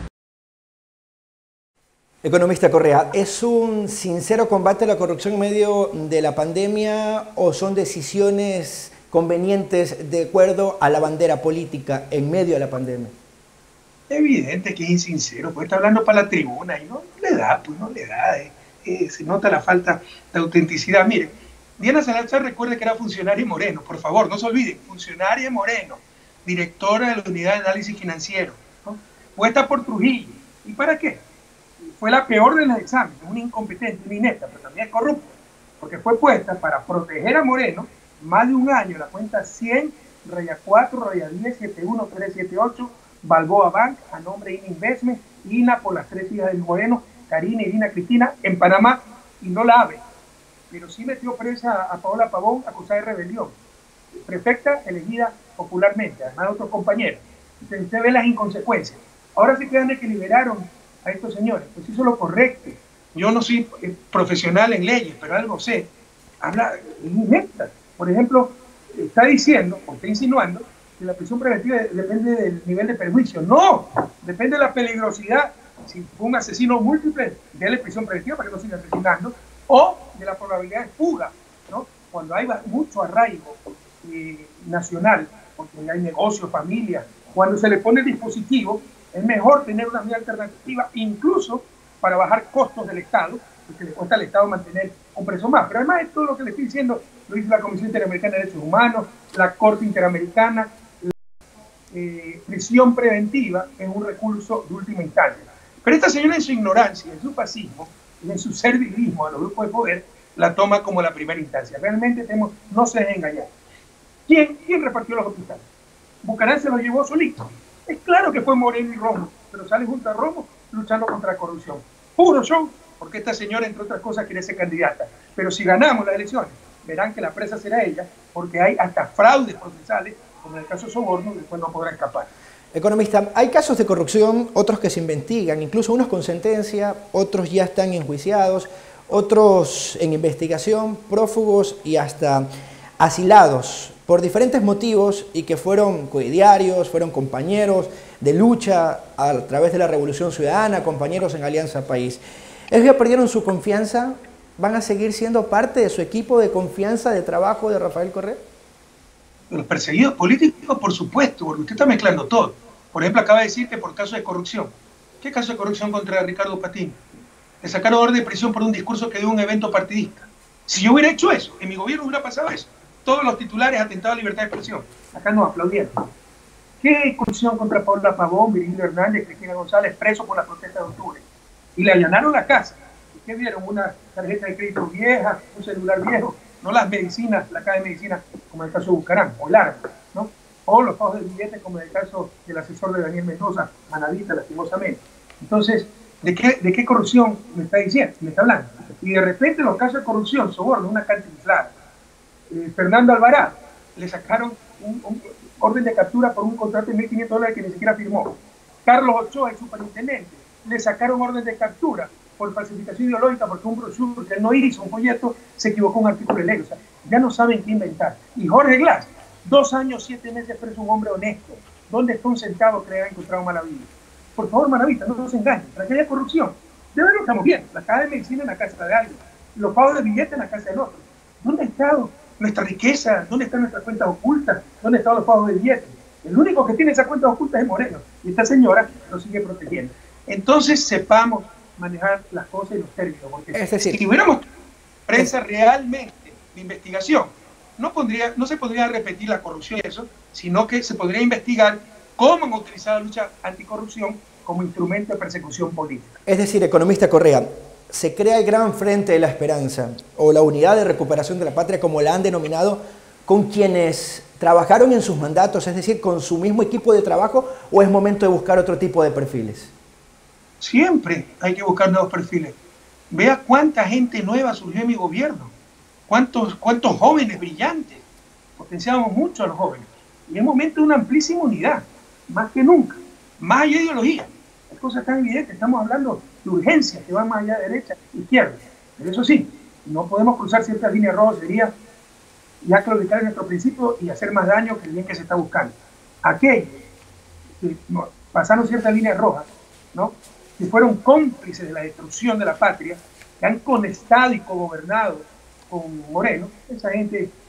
Speaker 3: Economista Correa, ¿es un sincero combate a la corrupción en medio de la pandemia o son decisiones convenientes de acuerdo a la bandera política en medio de la pandemia?
Speaker 4: Evidente que es insincero, pues está hablando para la tribuna y no, no le da, pues no le da, eh, eh, se nota la falta de autenticidad. Mire, Diana Salazar, recuerde que era funcionaria Moreno, por favor, no se olviden, funcionaria Moreno, directora de la Unidad de Análisis Financiero, ¿no? Puesta por Trujillo. ¿Y para qué? Fue la peor de los exámenes, una incompetente, una inepta, pero también es corrupta, porque fue puesta para proteger a Moreno más de un año, la cuenta cien, raya cuatro, raya diez, siete uno tres siete ocho, Balboa Bank, a nombre de I N A Investment, I N A por las tres hijas del Moreno, Karina, Irina, Cristina, en Panamá, y no la ave. Pero sí metió presa a Paola Pavón, acusada de rebelión. Prefecta elegida popularmente, además de otros compañeros. Entonces usted ve las inconsecuencias. Ahora se quedan de que liberaron a estos señores. Pues hizo lo correcto. Yo no soy eh, profesional en leyes, pero algo sé. Habla, es inepta. Por ejemplo, está diciendo, o está insinuando, que la prisión preventiva depende del nivel de perjuicio. No, depende de la peligrosidad. Si fue un asesino múltiple, déle prisión preventiva para que no siga asesinando, o de la probabilidad de fuga, ¿no? Cuando hay mucho arraigo eh, nacional, porque hay negocios, familias, cuando se le pone el dispositivo, es mejor tener una medida alternativa, incluso para bajar costos del Estado, porque le cuesta al Estado mantener un preso más. Pero además de todo lo que le estoy diciendo, lo dice la Comisión Interamericana de Derechos Humanos, la Corte Interamericana. Eh, prisión preventiva es un recurso de última instancia. Pero esta señora, en su ignorancia, en su fascismo, en su servilismo a los grupos de poder, la toma como la primera instancia. Realmente tenemos, no se dejen engañar. ¿Quién, ¿Quién repartió los hospitales? Bucarán se los llevó solito. Es claro que fue Moreno y Romo, pero sale junto a Romo luchando contra la corrupción. Puro show, porque esta señora, entre otras cosas, quiere ser candidata. Pero si ganamos las elecciones, verán que la presa será ella, porque hay hasta fraudes procesales, como en el caso de soborno, después no podrá escapar.
Speaker 3: Economista, hay casos de corrupción, otros que se investigan, incluso unos con sentencia, otros ya están enjuiciados, otros en investigación, prófugos y hasta asilados por diferentes motivos y que fueron coidiarios, fueron compañeros de lucha a través de la Revolución Ciudadana, compañeros en Alianza País. ¿Ellos ya perdieron su confianza? ¿Van a seguir siendo parte de su equipo de confianza de trabajo de Rafael Correa?
Speaker 4: Los perseguidos políticos, por supuesto, porque usted está mezclando todo. Por ejemplo, acaba de decir que por caso de corrupción. ¿Qué caso de corrupción contra Ricardo Patín? Le sacaron orden de prisión por un discurso que dio un evento partidista. Si yo hubiera hecho eso, en mi gobierno hubiera pasado eso. Todos los titulares atentados a la libertad de expresión. Acá nos aplaudieron. ¿Qué corrupción contra Paola Pavón, Virgilio Hernández, Cristina González, presos por la protesta de octubre? Y le allanaron la casa. ¿Y qué vieron? Una tarjeta de crédito vieja, un celular viejo. No las medicinas, la caja de medicina, como en el caso de Bucarán, o Lara, ¿no? O los pagos de billetes, como en el caso del asesor de Daniel Mendoza, Manavita, lastimosamente. Entonces, ¿de qué, de qué corrupción me está diciendo? Me está hablando. Y de repente los casos de corrupción, soborno, una cantinflada. Eh, Fernando Alvarado, le sacaron un, un orden de captura por un contrato de mil quinientos dólares que ni siquiera firmó. Carlos Ochoa, el superintendente, le sacaron orden de captura por falsificación ideológica, porque un brochure que él no hizo, un folleto, se equivocó un artículo de ley. O sea, ya no saben qué inventar. Y Jorge Glass, dos años, siete meses preso, un hombre honesto. ¿Dónde está un centavo que le haya encontrado Malavilla? Por favor, Manavita, no nos engañen. Para que haya corrupción, de verdad lo estamos viendo. La caja de medicina en la casa de alguien, los pagos de billetes en la casa del otro. ¿Dónde ha estado nuestra riqueza? ¿Dónde están nuestras cuentas ocultas? ¿Dónde están los pagos de billetes? El único que tiene esas cuentas ocultas es Moreno. Y esta señora lo sigue protegiendo. Entonces, sepamos manejar las cosas y los términos, porque es decir, si hubiéramos prensa realmente de investigación, no, pondría, no se podría repetir la corrupción y eso, sino que se podría investigar cómo han utilizado la lucha anticorrupción como instrumento de persecución política.
Speaker 3: Es decir, economista Correa, se crea el Gran Frente de la Esperanza, o la Unidad de Recuperación de la Patria, como la han denominado, con quienes trabajaron en sus mandatos, es decir, con su mismo equipo de trabajo, o es momento de buscar otro tipo de perfiles?
Speaker 4: Siempre hay que buscar nuevos perfiles. Vea cuánta gente nueva surgió en mi gobierno, cuántos, cuántos jóvenes brillantes. Potenciamos mucho a los jóvenes. Y es momento de una amplísima unidad, más que nunca, más allá de ideología. Las cosas están evidentes, estamos hablando de urgencias que van más allá de derecha e izquierda. Pero eso sí, no podemos cruzar ciertas líneas rojas, sería ya claudicar en nuestro principio y hacer más daño que el bien que se está buscando. Aquellos que no, pasaron ciertas líneas rojas, ¿no?, que fueron cómplices de la destrucción de la patria, que han conectado y cogobernado con Moreno, esa gente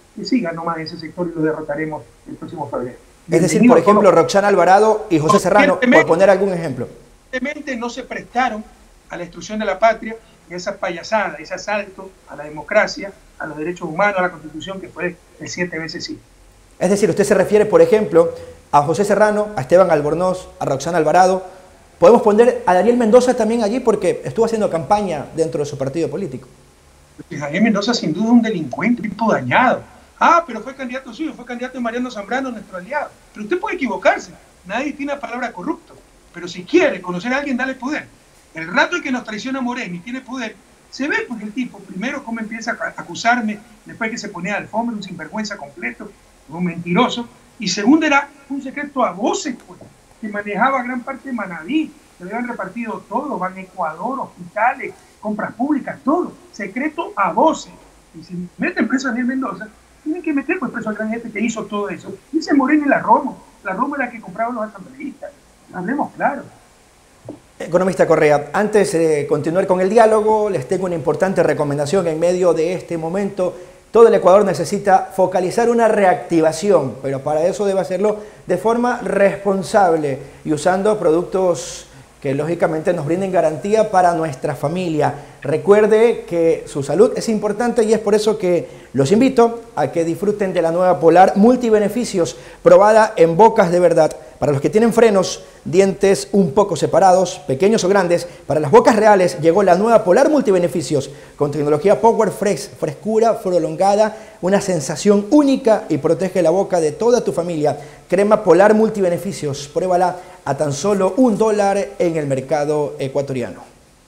Speaker 4: que sigan nomás ese sector y lo derrotaremos el próximo febrero.
Speaker 3: Es decir, por ejemplo, Roxana Alvarado y José Serrano, por poner algún ejemplo.
Speaker 4: Evidentemente no se prestaron a la destrucción de la patria y a esa payasada, ese asalto a la democracia, a los derechos humanos, a la Constitución, que fue el siete veces sí.
Speaker 3: Es decir, usted se refiere, por ejemplo, a José Serrano, a Esteban Albornoz, a Roxana Alvarado. Podemos poner a Daniel Mendoza también allí porque estuvo haciendo campaña dentro de su partido político.
Speaker 4: Daniel Mendoza sin duda es un delincuente, un tipo dañado. Ah, pero fue candidato suyo, fue candidato de Mariano Zambrano, nuestro aliado. Pero usted puede equivocarse, nadie tiene la palabra corrupto. Pero si quiere conocer a alguien, dale poder. El rato en que nos traiciona Moreno y tiene poder, se ve porque el tipo, primero cómo empieza a acusarme, después que se ponía de alfombra, un sinvergüenza completo, un mentiroso, y segundo era un secreto a voces, pues, que manejaba gran parte de Manaví, se le habían repartido todo, van a Ecuador, hospitales, compras públicas, todo, secreto a voces. Y si meten preso a Daniel Mendoza, tienen que meter pues preso al gran jefe que hizo todo eso. Dice Moreno y la Romo, la Romo era la que compraban los asambleístas, hablemos claro.
Speaker 3: Economista Correa, antes de continuar con el diálogo, les tengo una importante recomendación en medio de este momento. Todo el Ecuador necesita focalizar una reactivación, pero para eso debe hacerlo de forma responsable y usando productos que lógicamente nos brinden garantía para nuestra familia. Recuerde que su salud es importante y es por eso que los invito a que disfruten de la nueva Polar Multibeneficios, probada en bocas de verdad. Para los que tienen frenos, dientes un poco separados, pequeños o grandes, para las bocas reales llegó la nueva Polar Multibeneficios con tecnología Power Fresh, frescura prolongada, una sensación única y protege la boca de toda tu familia. Crema Polar Multibeneficios, pruébala a tan solo un dólar en el mercado ecuatoriano.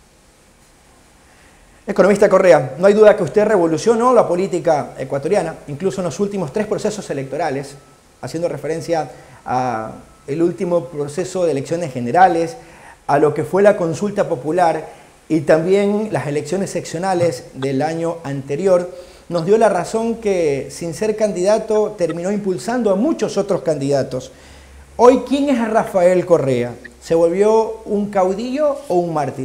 Speaker 3: Economista Correa, no hay duda que usted revolucionó la política ecuatoriana, incluso en los últimos tres procesos electorales, haciendo referencia a el último proceso de elecciones generales, a lo que fue la consulta popular y también las elecciones seccionales del año anterior, nos dio la razón que sin ser candidato terminó impulsando a muchos otros candidatos. Hoy, ¿quién es Rafael Correa? ¿Se volvió un caudillo o un mártir?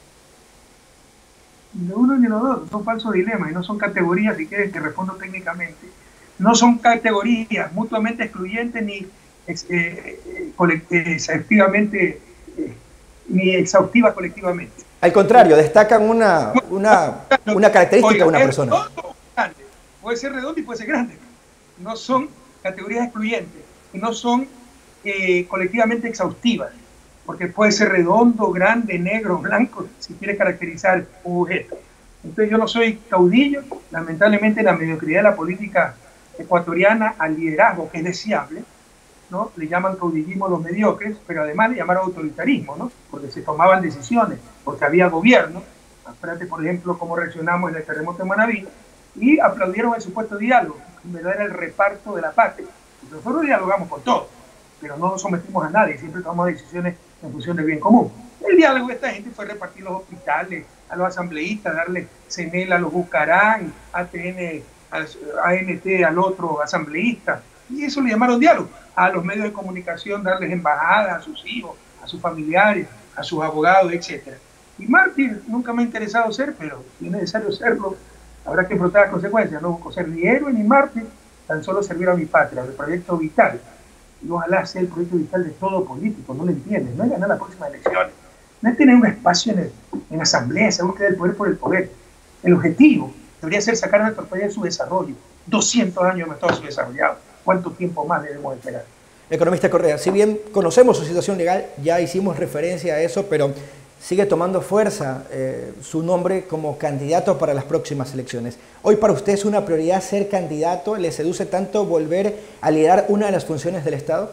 Speaker 4: Ni lo uno ni lo dos, son falsos dilemas y no son categorías, si quieren que respondo técnicamente. No son categorías mutuamente excluyentes ni eh, eh, exhaustivamente eh, ni exhaustivas colectivamente.
Speaker 3: Al contrario, destacan una, una, una característica Oiga, de una persona.
Speaker 4: Redondo, puede ser redondo y puede ser grande. No son categorías excluyentes y no son eh, colectivamente exhaustivas, porque puede ser redondo, grande, negro, blanco, si quiere caracterizar un objeto. Entonces yo no soy caudillo, lamentablemente la mediocridad de la política ecuatoriana al liderazgo, que es deseable, ¿no? Le llaman caudillismo a los mediocres, pero además le llamaron autoritarismo, ¿no? Porque se tomaban decisiones, porque había gobierno. Espérate, por ejemplo, cómo reaccionamos en el terremoto de Manaví, y aplaudieron el supuesto diálogo, en verdad era el reparto de la patria. Nosotros dialogamos con todos, pero no nos sometimos a nadie, siempre tomamos decisiones en función del bien común. El diálogo de esta gente fue repartir los hospitales a los asambleístas, darle C N E L a los Bucarán, A T N, A N T al otro asambleísta, y eso le llamaron diálogo. A los medios de comunicación darles embajadas a sus hijos, a sus familiares, a sus abogados, etcétera. Y mártir nunca me ha interesado ser, pero si es necesario serlo, habrá que enfrentar las consecuencias. No busco ser ni héroe ni mártir, tan solo servir a mi patria, el proyecto vital. Y ojalá sea el proyecto vital de todo político, no lo entiendes, no es ganar las próximas elecciones, no es tener un espacio en, el, en la asamblea, esa búsqueda del poder por el poder. El objetivo debería ser sacar a nuestro país de su desarrollo. doscientos años hemos estado subdesarrollados. ¿Cuánto tiempo más debemos esperar?
Speaker 3: Economista Correa, si bien conocemos su situación legal, ya hicimos referencia a eso, pero sigue tomando fuerza eh, su nombre como candidato para las próximas elecciones. ¿Hoy para usted es una prioridad ser candidato? ¿Le seduce tanto volver a liderar una de las funciones del Estado?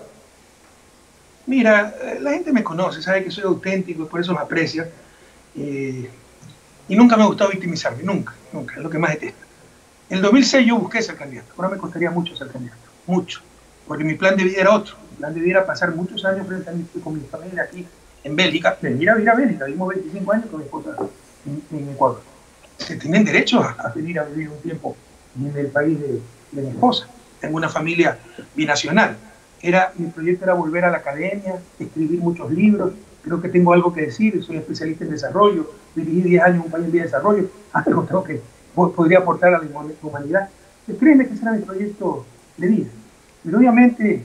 Speaker 4: Mira, la gente me conoce, sabe que soy auténtico y por eso me aprecia. Eh, y nunca me ha gustado victimizarme, nunca, nunca, es lo que más detesto. En el dos mil seis yo busqué ser candidato, ahora me costaría mucho ser candidato, mucho, porque mi plan de vida era otro. Mi plan de vida era pasar muchos años frente a mi, con mi familia aquí en Bélgica, venir a vivir a Bélgica, vivimos veinticinco años con mi esposa en, en Ecuador. Se tienen derecho a, a venir a vivir un tiempo en el país de, de mi esposa. Tengo una familia binacional. Era, mi proyecto era volver a la academia, escribir muchos libros, creo que tengo algo que decir, soy especialista en desarrollo, dirigí diez años un país en vía de desarrollo, algo tengo que podría aportar a la humanidad. Créeme que será mi proyecto de vida. Pero obviamente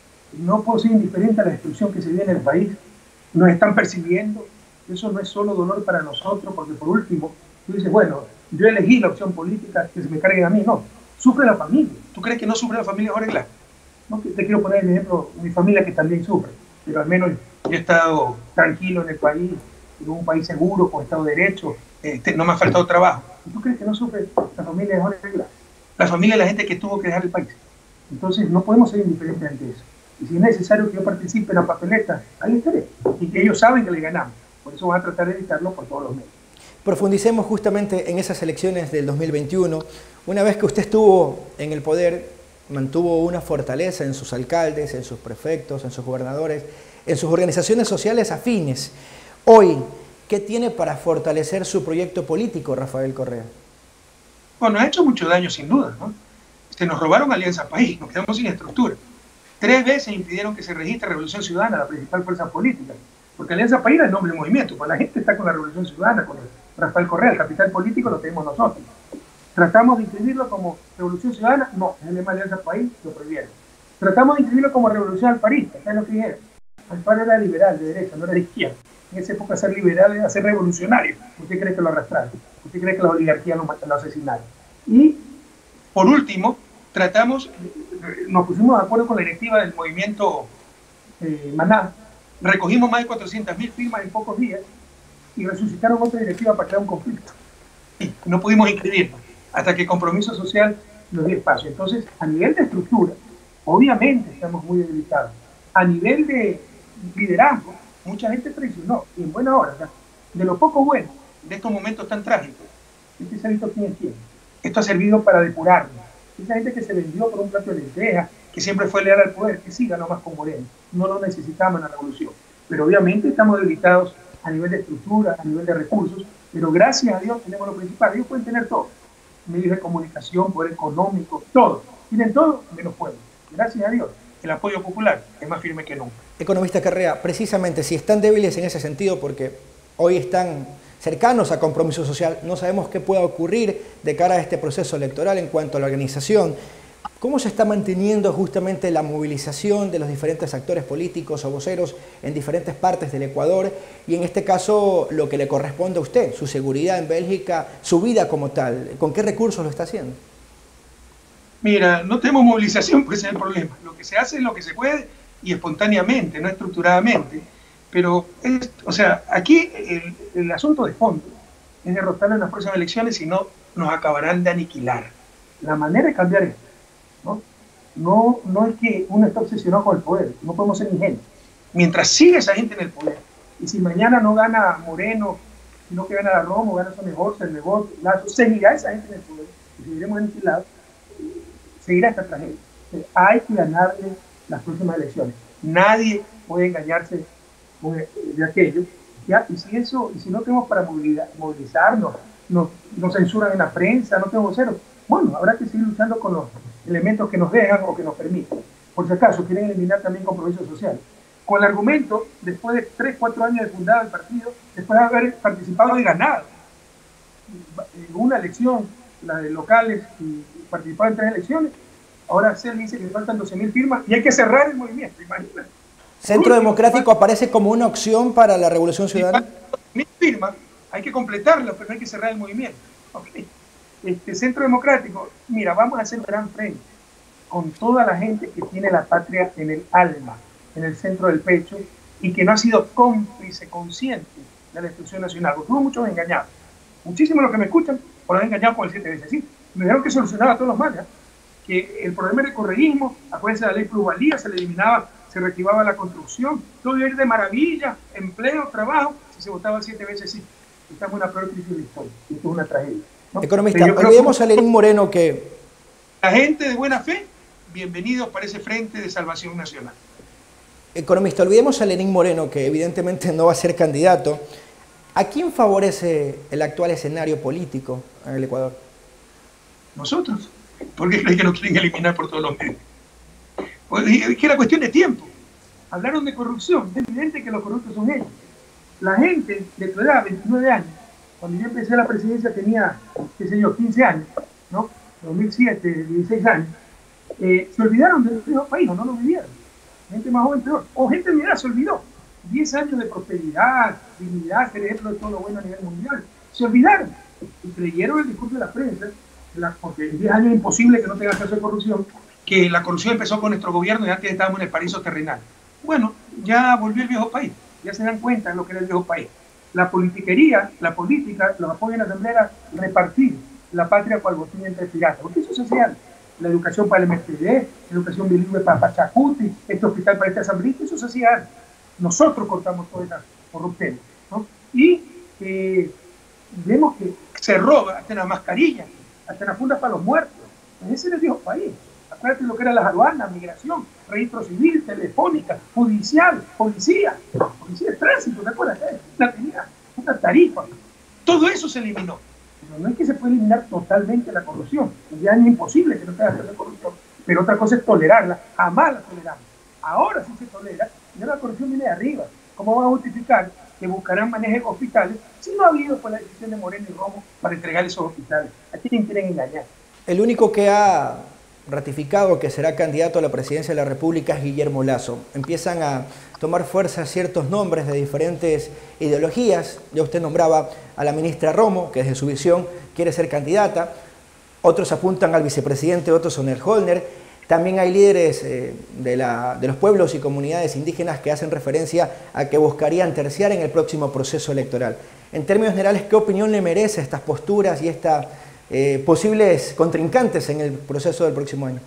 Speaker 4: no puedo ser indiferente a la destrucción que se viene en el país. Nos están persiguiendo. Eso no es solo dolor para nosotros, porque por último, tú dices, bueno, yo elegí la opción política, que se me carguen a mí. No, sufre la familia. ¿Tú crees que no sufre la familia Jorge Glass? No, te quiero poner el ejemplo de mi familia que también sufre, pero al menos yo he estado tranquilo en el país, en un país seguro, con Estado de Derecho, este, no me ha faltado trabajo. ¿Y tú crees que no sufre la familia de Jorge Glass? La familia de la gente que tuvo que dejar el país. Entonces no podemos ser indiferentes ante eso. Y si es necesario que yo participe en la papeleta, ahí estaré. Y que ellos saben que le ganamos. Por eso van a tratar de evitarlo por todos los medios.
Speaker 3: Profundicemos justamente en esas elecciones del dos mil veintiuno. Una vez que usted estuvo en el poder, mantuvo una fortaleza en sus alcaldes, en sus prefectos, en sus gobernadores, en sus organizaciones sociales afines. Hoy, ¿qué tiene para fortalecer su proyecto político, Rafael Correa?
Speaker 4: Bueno, ha hecho mucho daño sin duda, ¿no? Se nos robaron Alianza País, nos quedamos sin estructura. Tres veces impidieron que se registre Revolución Ciudadana, la principal fuerza política. Porque Alianza País era el nombre del movimiento, pues la gente está con la Revolución Ciudadana, con Rafael Correa, el capital político lo tenemos nosotros. Tratamos de inscribirlo como Revolución Ciudadana, no, es el lema de Alianza País, lo prohibieron. Tratamos de inscribirlo como Revolución Alfarista, ¿sabes lo que dijeron? Alfaro era liberal, de derecha, no era de izquierda. En esa época ser liberal era ser revolucionario. ¿Usted cree que lo arrastraron? ¿Usted cree que la oligarquía lo, lo asesinaron? Y, por último, tratamos, nos pusimos de acuerdo con la directiva del movimiento eh, Maná, recogimos más de cuatrocientas mil firmas en pocos días y resucitaron otra directiva para crear un conflicto. Y no pudimos inscribirnos hasta que Compromiso Social nos dio espacio. Entonces, a nivel de estructura, obviamente estamos muy debilitados. A nivel de liderazgo, mucha gente traicionó, y en buena hora, ¿verdad? De lo poco bueno de estos momentos tan trágicos, este se ha visto quién es quién. Esto ha servido para depurarnos. Esa gente que se vendió por un plato de lentejas, que siempre fue leal al poder, que siga nomás con Moreno. No lo necesitamos en la revolución. Pero obviamente estamos debilitados a nivel de estructura, a nivel de recursos, pero gracias a Dios tenemos lo principal. Ellos pueden tener todo. Medios de comunicación, poder económico, todo. Tienen todo, menos pueblo. Gracias a Dios, el apoyo popular es más firme que nunca.
Speaker 3: Economista Correa, precisamente si están débiles en ese sentido, porque hoy están cercanos a Compromiso Social, no sabemos qué pueda ocurrir de cara a este proceso electoral en cuanto a la organización. ¿Cómo se está manteniendo justamente la movilización de los diferentes actores políticos o voceros en diferentes partes del Ecuador? Y en este caso, lo que le corresponde a usted, su seguridad en Bélgica, su vida como tal. ¿Con qué recursos lo está haciendo?
Speaker 4: Mira, no tenemos movilización, pues ese es el problema. Lo que se hace es lo que se puede y espontáneamente, no estructuradamente. Pero, es, o sea, aquí el, el asunto de fondo es derrotarlo en las próximas elecciones, si no nos acabarán de aniquilar. La manera de cambiar esto, ¿no? No, no es que uno está obsesionado con el poder, no podemos ser ingenuos. Mientras sigue esa gente en el poder, y si mañana no gana Moreno, sino que gana la Romo, gana Sonegor, Cernegor, Lazo, seguirá esa gente en el poder, y seguiremos aniquilados, seguirá esta tragedia. Entonces, hay que ganarle las próximas elecciones. Nadie puede engañarse de aquello. Ya, y si eso, y si no tenemos para movilizar, movilizarnos, nos, nos censuran en la prensa, no tenemos cero, bueno, habrá que seguir luchando con los elementos que nos dejan o que nos permiten. Por si acaso, quieren eliminar también Compromiso Social. Con el argumento, después de tres, cuatro años de fundado el partido, después de haber participado y ganado en una elección, la de locales, y participado en tres elecciones, ahora se dice que faltan doce mil firmas y hay que cerrar el movimiento, imagínate.
Speaker 3: ¿Centro Democrático aparece como una opción para la Revolución Ciudadana?
Speaker 4: Mil firmas, hay que completarla, pero no hay que cerrar el movimiento. Okay. Este Centro Democrático, mira, vamos a hacer un gran frente con toda la gente que tiene la patria en el alma, en el centro del pecho, y que no ha sido cómplice consciente de la destrucción nacional, porque hubo muchos engañados. Muchísimos los que me escuchan por haber engañado con el siete veces sí. Me dijeron que solucionaba todos los males, que el problema era el correísmo, acuérdense de la ley plusvalía, se le eliminaba, se reactivaba la construcción, todo iba a ir de maravilla, empleo, trabajo, si se votaba siete veces sí. Estamos en la peor crisis de la historia, y esto es una tragedia, ¿no?
Speaker 3: Economista, olvidemos a Lenín Moreno que...
Speaker 4: La gente de buena fe, bienvenidos para ese Frente de Salvación Nacional.
Speaker 3: Economista, olvidemos a Lenín Moreno, que evidentemente no va a ser candidato. ¿A quién favorece el actual escenario político en el Ecuador?
Speaker 4: Nosotros. ¿Por qué creen que nos quieren eliminar por todos los medios? Pues es que era cuestión de tiempo. Hablaron de corrupción. Es evidente que los corruptos son ellos. La gente de tu edad, veintinueve años, cuando yo empecé la presidencia tenía, qué sé yo, quince años, ¿no? dos mil siete, dieciséis años, eh, se olvidaron del viejo país, o no lo vivieron. Gente más joven peor, o gente de mi edad se olvidó. diez años de prosperidad, dignidad, ser ejemplo de todo lo bueno a nivel mundial. Se olvidaron y creyeron el discurso de la prensa, la, porque en diez años es imposible que no tenga caso de corrupción, que la corrupción empezó con nuestro gobierno y antes estábamos en el paraíso terrenal. Bueno, ya volvió el viejo país, ya se dan cuenta de lo que era el viejo país. La politiquería, la política, los apoyos en la asamblea era repartir la patria cual botín entre piratas, porque eso se hacía. La educación para el M P D, la educación bilingüe para Pachacuti, este hospital para este asambleísta, eso se hacía antes. Nosotros cortamos toda esa corrupción, ¿no? Y eh, vemos que se roba hasta en las mascarillas, hasta en las fundas para los muertos. Ese era el viejo país. Acuérdate lo que eran las aduanas, migración, registro civil, telefónica, judicial, policía, policía de tránsito, ¿te acuerdas? La tenía una tarifa. Todo eso se eliminó. Pero no es que se puede eliminar totalmente la corrupción. Ya es imposible que no tenga que hacer corrupción. Pero otra cosa es tolerarla. Jamás la toleramos. Ahora sí se tolera. Ya la corrupción viene de arriba. ¿Cómo van a justificar que buscarán manejo de hospitales si no ha habido pues, la decisión de Moreno y Romo para entregar esos hospitales? ¿A quién quieren engañar?
Speaker 3: El único que ha ratificado que será candidato a la presidencia de la República es Guillermo Lasso. Empiezan a tomar fuerza ciertos nombres de diferentes ideologías. Ya usted nombraba a la ministra Romo, que desde su visión quiere ser candidata. Otros apuntan al vicepresidente Otto Sonneholner. También hay líderes eh, de, la, de los pueblos y comunidades indígenas que hacen referencia a que buscarían terciar en el próximo proceso electoral. En términos generales, ¿qué opinión le merece estas posturas y estas eh, posibles contrincantes en el proceso del próximo año?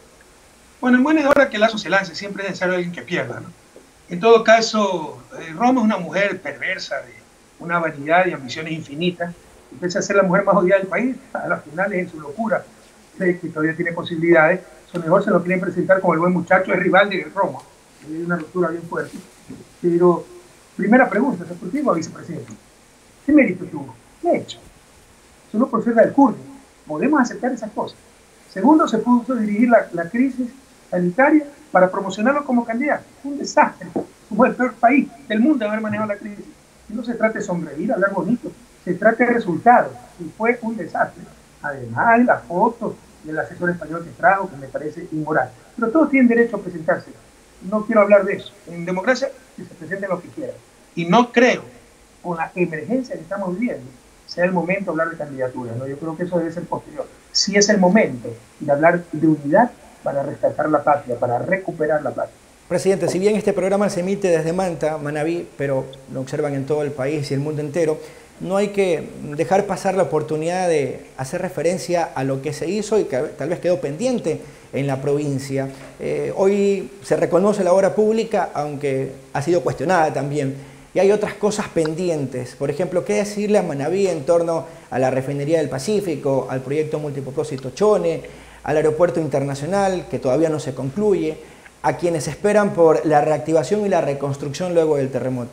Speaker 4: Bueno, en buena hora que Lasso se lance, siempre es necesario alguien que pierda, ¿no? En todo caso, eh, Romo es una mujer perversa, de una vanidad y ambiciones infinitas. Empieza a ser la mujer más odiada del país, a las finales en su locura, cree que todavía tiene posibilidades. A lo mejor se lo quieren presentar como el buen muchacho, es rival de Romo. Hay una ruptura bien fuerte. Pero, primera pregunta, ¿por qué llegó a vicepresidente? ¿Qué mérito tuvo? ¿Qué ha hecho? Solo por ser del curso. Podemos aceptar esas cosas. Segundo, se pudo dirigir la, la crisis sanitaria para promocionarlo como candidato. Un desastre. Como el peor país del mundo de haber manejado la crisis. Y no se trata de sonreír, hablar bonito. Se trata de resultados. Y fue un desastre. Además de las fotos del asesor español que trajo, que me parece inmoral. Pero todos tienen derecho a presentarse. No quiero hablar de eso. En democracia, que se presenten lo que quieran. Y no creo, con la emergencia que estamos viviendo, sea el momento de hablar de candidaturas, ¿no? Yo creo que eso debe ser posterior. Sí es el momento de hablar de unidad para rescatar la patria, para recuperar la patria.
Speaker 3: Presidente, si bien este programa se emite desde Manta, Manabí, pero lo observan en todo el país y el mundo entero, no hay que dejar pasar la oportunidad de hacer referencia a lo que se hizo y que tal vez quedó pendiente en la provincia. Eh, hoy se reconoce la obra pública, aunque ha sido cuestionada también. Y hay otras cosas pendientes. Por ejemplo, ¿qué decirle a Manabí en torno a la refinería del Pacífico, al proyecto multipropósito Chone, al aeropuerto internacional, que todavía no se concluye, a quienes esperan por la reactivación y la reconstrucción luego del terremoto?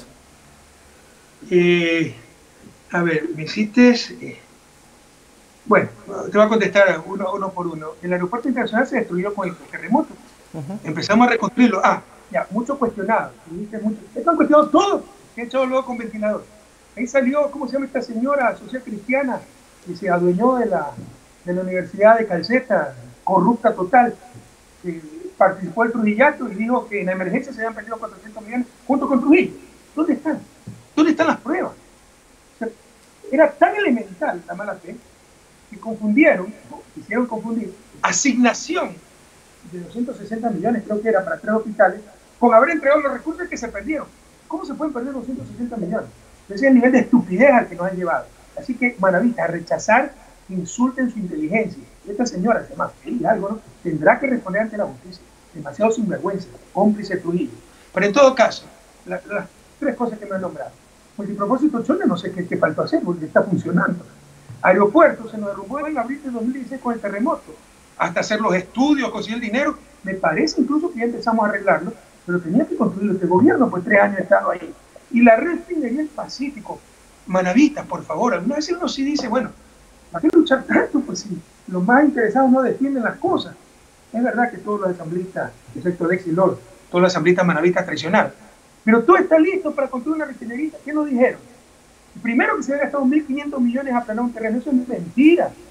Speaker 4: Eh... A ver, me hiciste... Eh, bueno, te voy a contestar uno, uno por uno. El aeropuerto internacional se destruyó con el terremoto. Uh-huh. Empezamos a reconstruirlo. Ah, ya, mucho cuestionado. Mucho, están cuestionados todo. Que he hecho luego con ventilador. Ahí salió, ¿cómo se llama esta señora social cristiana que se adueñó de la, de la Universidad de Calceta, corrupta total? Que participó del Trujillato y dijo que en la emergencia se habían perdido cuatrocientos millones junto con Trujillo. ¿Dónde están? ¿Dónde están las pruebas? Era tan elemental la mala fe que confundieron, quisieron confundir asignación de doscientos sesenta millones, creo que era para tres hospitales, con haber entregado los recursos que se perdieron. ¿Cómo se pueden perder doscientos sesenta millones? Ese es el nivel de estupidez al que nos han llevado. Así que, Manabí, a rechazar que insulten su inteligencia. Esta señora, se llama algo, ¿no? Tendrá que responder ante la justicia. Demasiado sinvergüenza, cómplice Trujillo. Pero en todo caso, las la, tres cosas que me han nombrado. Multipropósito Chone, no sé qué, qué faltó hacer porque está funcionando. Aeropuerto se nos derrumbó en abril de dos mil dieciséis con el terremoto. Hasta hacer los estudios, conseguir el dinero. Me parece incluso que ya empezamos a arreglarlo, pero tenía que construirlo este gobierno, pues tres años he estado ahí. Y la refinería del Pacífico. Manavistas, por favor, alguna vez uno sí dice, bueno, ¿para qué luchar tanto? Pues si los más interesados no defienden las cosas. Es verdad que todos los asambleístas, excepto Dex y Lord, todos los asambleístas manavistas traicionaron. Pero todo está listo para construir una refinería. ¿Qué nos dijeron? Primero que se había gastado mil quinientos millones a planear un terreno. Eso es mentira.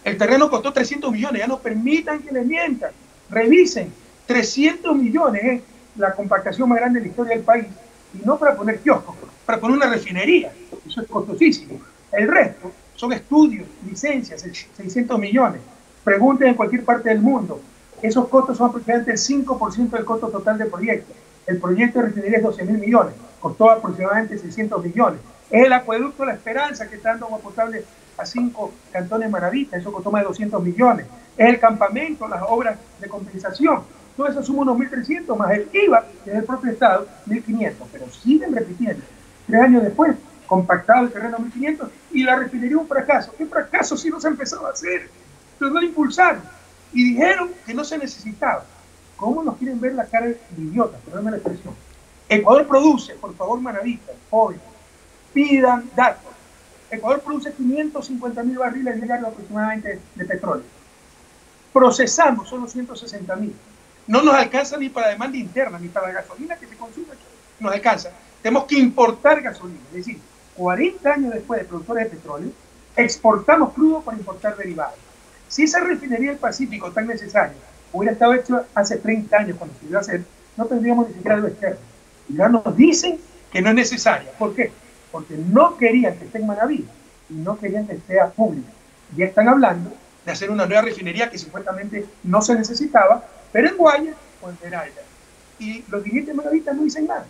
Speaker 4: El terreno costó trescientos millones, ya no permitan que les mientan. Revisen, trescientos millones es la compactación más grande de la historia del país. Y no para poner kioscos, para poner una refinería. Eso es costosísimo. El resto son estudios, licencias, seiscientos millones. Pregunten en cualquier parte del mundo. Esos costos son aproximadamente el cinco por ciento del costo total del proyecto. El proyecto de refinería es doce mil millones, costó aproximadamente seiscientos millones. Es el acueducto La Esperanza que está dando agua potable a cinco cantones manavistas, eso costó más de doscientos millones. Es el campamento, las obras de compensación. Todo eso suma unos mil trescientos más el I V A, que es el propio Estado, mil quinientos. Pero siguen repitiendo. Tres años después, compactado el terreno mil quinientos y la refinería un fracaso. ¿Qué fracaso si no se ha empezado a hacer? Pero no lo impulsaron. Y dijeron que no se necesitaba. ¿Cómo nos quieren ver la cara de idiotas? Perdóname la expresión. Ecuador produce, por favor, manavistas, jóvenes, pidan datos. Ecuador produce quinientos cincuenta mil barriles diarios aproximadamente de petróleo. Procesamos solo ciento sesenta mil. No nos alcanza ni para demanda interna, ni para la gasolina que se consume aquí. Nos alcanza. Tenemos que importar gasolina. Es decir, cuarenta años después de productores de petróleo, exportamos crudo para importar derivados. Si esa refinería del Pacífico tan necesaria hubiera estado hecho hace treinta años cuando se iba a hacer, no tendríamos ni siquiera lo externo. Y ya nos dicen que no es necesaria. ¿Por qué? Porque no querían que esté en Manaví y no querían que sea pública. Ya están hablando de hacer una nueva refinería que supuestamente no se necesitaba, pero en Guaya o en Peralta. Y los dirigentes manavistas no dicen nada.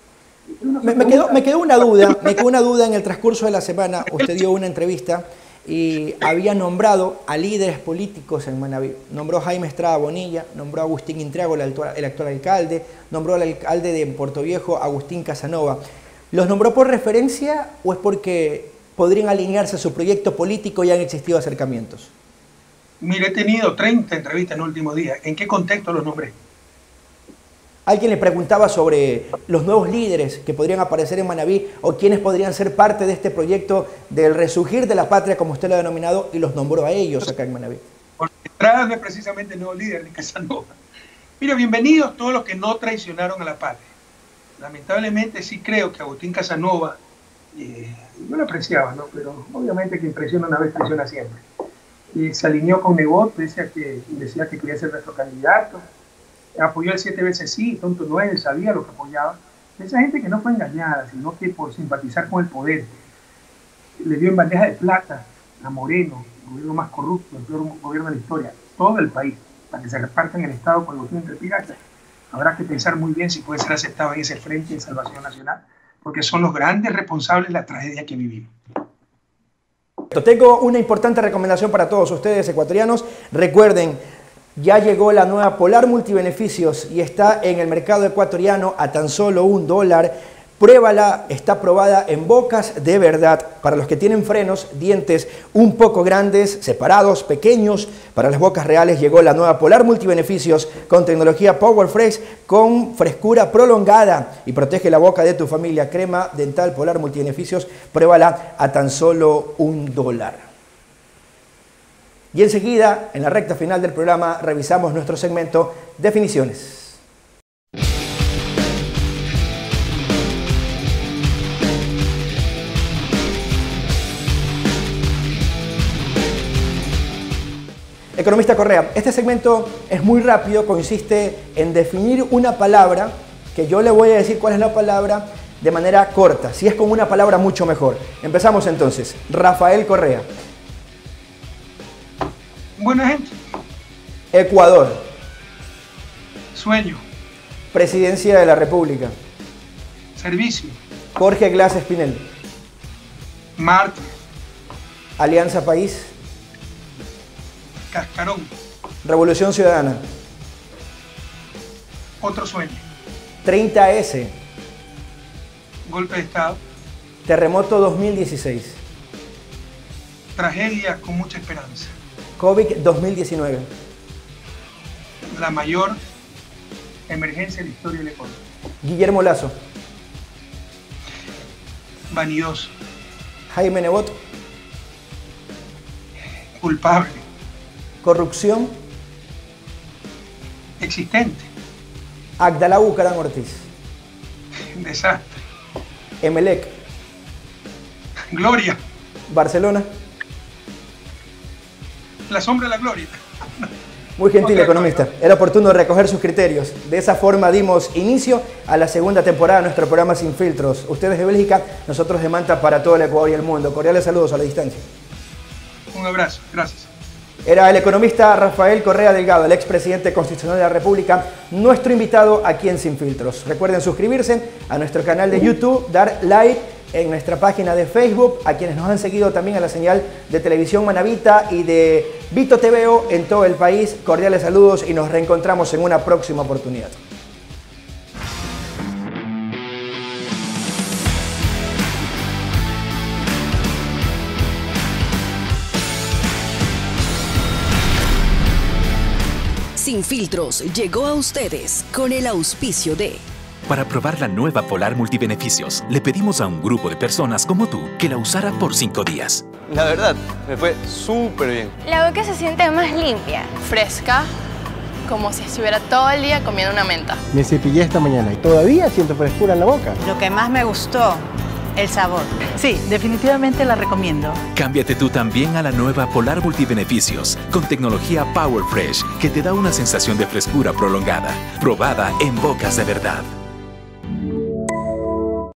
Speaker 3: Me, me, quedó, me quedó una duda, me quedó una duda en el transcurso de la semana. Usted dio una entrevista y había nombrado a líderes políticos en Manaví. Nombró a Jaime Estrada Bonilla, nombró a Agustín Intriago, el actual, el actual alcalde, nombró al alcalde de Puerto Viejo, Agustín Casanova. ¿Los nombró por referencia o es porque podrían alinearse a su proyecto político y han existido acercamientos?
Speaker 4: Mire, he tenido treinta entrevistas en el último día. ¿En qué contexto los nombré?
Speaker 3: Alguien le preguntaba sobre los nuevos líderes que podrían aparecer en Manaví o quienes podrían ser parte de este proyecto del resurgir de la patria, como usted lo ha denominado, y los nombró a ellos acá en Manaví.
Speaker 4: Porque Estrada no es precisamente el nuevo líder ni Casanova. Mira, bienvenidos todos los que no traicionaron a la patria. Lamentablemente sí creo que Agustín Casanova, eh, yo lo apreciaba, ¿no? Pero obviamente que traiciona una vez, traiciona siempre. Eh, se alineó con Nebot, decía que, decía que quería ser nuestro candidato. Apoyó el siete veces sí, tonto no es, sabía lo que apoyaba. Esa gente que no fue engañada, sino que por simpatizar con el poder, le dio en bandeja de plata a Moreno, el gobierno más corrupto, el peor gobierno de la historia, todo el país, para que se repartan el Estado con los entre piratas. Habrá que pensar muy bien si puede ser aceptado en ese frente de salvación nacional, porque son los grandes responsables de la tragedia que vivimos.
Speaker 3: Tengo una importante recomendación para todos ustedes ecuatorianos. Recuerden, ya llegó la nueva Polar Multibeneficios y está en el mercado ecuatoriano a tan solo un dólar. Pruébala, está probada en bocas de verdad. Para los que tienen frenos, dientes un poco grandes, separados, pequeños, para las bocas reales llegó la nueva Polar Multibeneficios con tecnología Power Fresh con frescura prolongada y protege la boca de tu familia. Crema dental Polar Multibeneficios, pruébala a tan solo un dólar. Y enseguida, en la recta final del programa, revisamos nuestro segmento Definiciones. Economista Correa, este segmento es muy rápido, consiste en definir una palabra, que yo le voy a decir cuál es la palabra, de manera corta. Si es con una palabra, mucho mejor. Empezamos entonces. Rafael Correa.
Speaker 4: Buena gente.
Speaker 3: Ecuador.
Speaker 4: Sueño.
Speaker 3: Presidencia de la República.
Speaker 4: Servicio.
Speaker 3: Jorge Glass Espinel.
Speaker 4: Mártir.
Speaker 3: Alianza País.
Speaker 4: Cascarón.
Speaker 3: Revolución Ciudadana.
Speaker 4: Otro sueño.
Speaker 3: treinta ese.
Speaker 4: Golpe de Estado.
Speaker 3: Terremoto dos mil dieciséis.
Speaker 4: Tragedia con mucha esperanza.
Speaker 3: COVID dos mil diecinueve.
Speaker 4: La mayor emergencia de la historia del Ecuador.
Speaker 3: Guillermo Lazo.
Speaker 4: Vanidoso.
Speaker 3: Jaime Nebot.
Speaker 4: Culpable.
Speaker 3: Corrupción.
Speaker 4: Existente.
Speaker 3: Agdalá Bucaram Ortiz.
Speaker 4: Desastre.
Speaker 3: Emelec.
Speaker 4: Gloria.
Speaker 3: Barcelona.
Speaker 4: la sombra de la gloria.
Speaker 3: Muy gentil, economista. Era oportuno recoger sus criterios. De esa forma dimos inicio a la segunda temporada de nuestro programa Sin Filtros. Ustedes de Bélgica, nosotros de Manta para todo el Ecuador y el mundo. Cordiales saludos a la distancia.
Speaker 4: Un abrazo, gracias.
Speaker 3: Era el economista Rafael Correa Delgado, el expresidente constitucional de la República, nuestro invitado aquí en Sin Filtros. Recuerden suscribirse a nuestro canal de YouTube, dar like en nuestra página de Facebook, a quienes nos han seguido también a la señal de Televisión Manavita y de Vito T V O en todo el país. Cordiales saludos y nos reencontramos en una próxima oportunidad.
Speaker 1: Sin Filtros llegó a ustedes con el auspicio de...
Speaker 2: Para probar la nueva Polar Multibeneficios, le pedimos a un grupo de personas como tú que la usara por cinco días.
Speaker 7: La verdad, me fue súper bien.
Speaker 8: La boca se siente más limpia, fresca, como si estuviera todo el día comiendo una menta.
Speaker 9: Me cepillé esta mañana y todavía siento frescura en la boca.
Speaker 10: Lo que más me gustó, el sabor. Sí, definitivamente la recomiendo.
Speaker 2: Cámbiate tú también a la nueva Polar Multibeneficios con tecnología Power Fresh que te da una sensación de frescura prolongada, probada en bocas de verdad.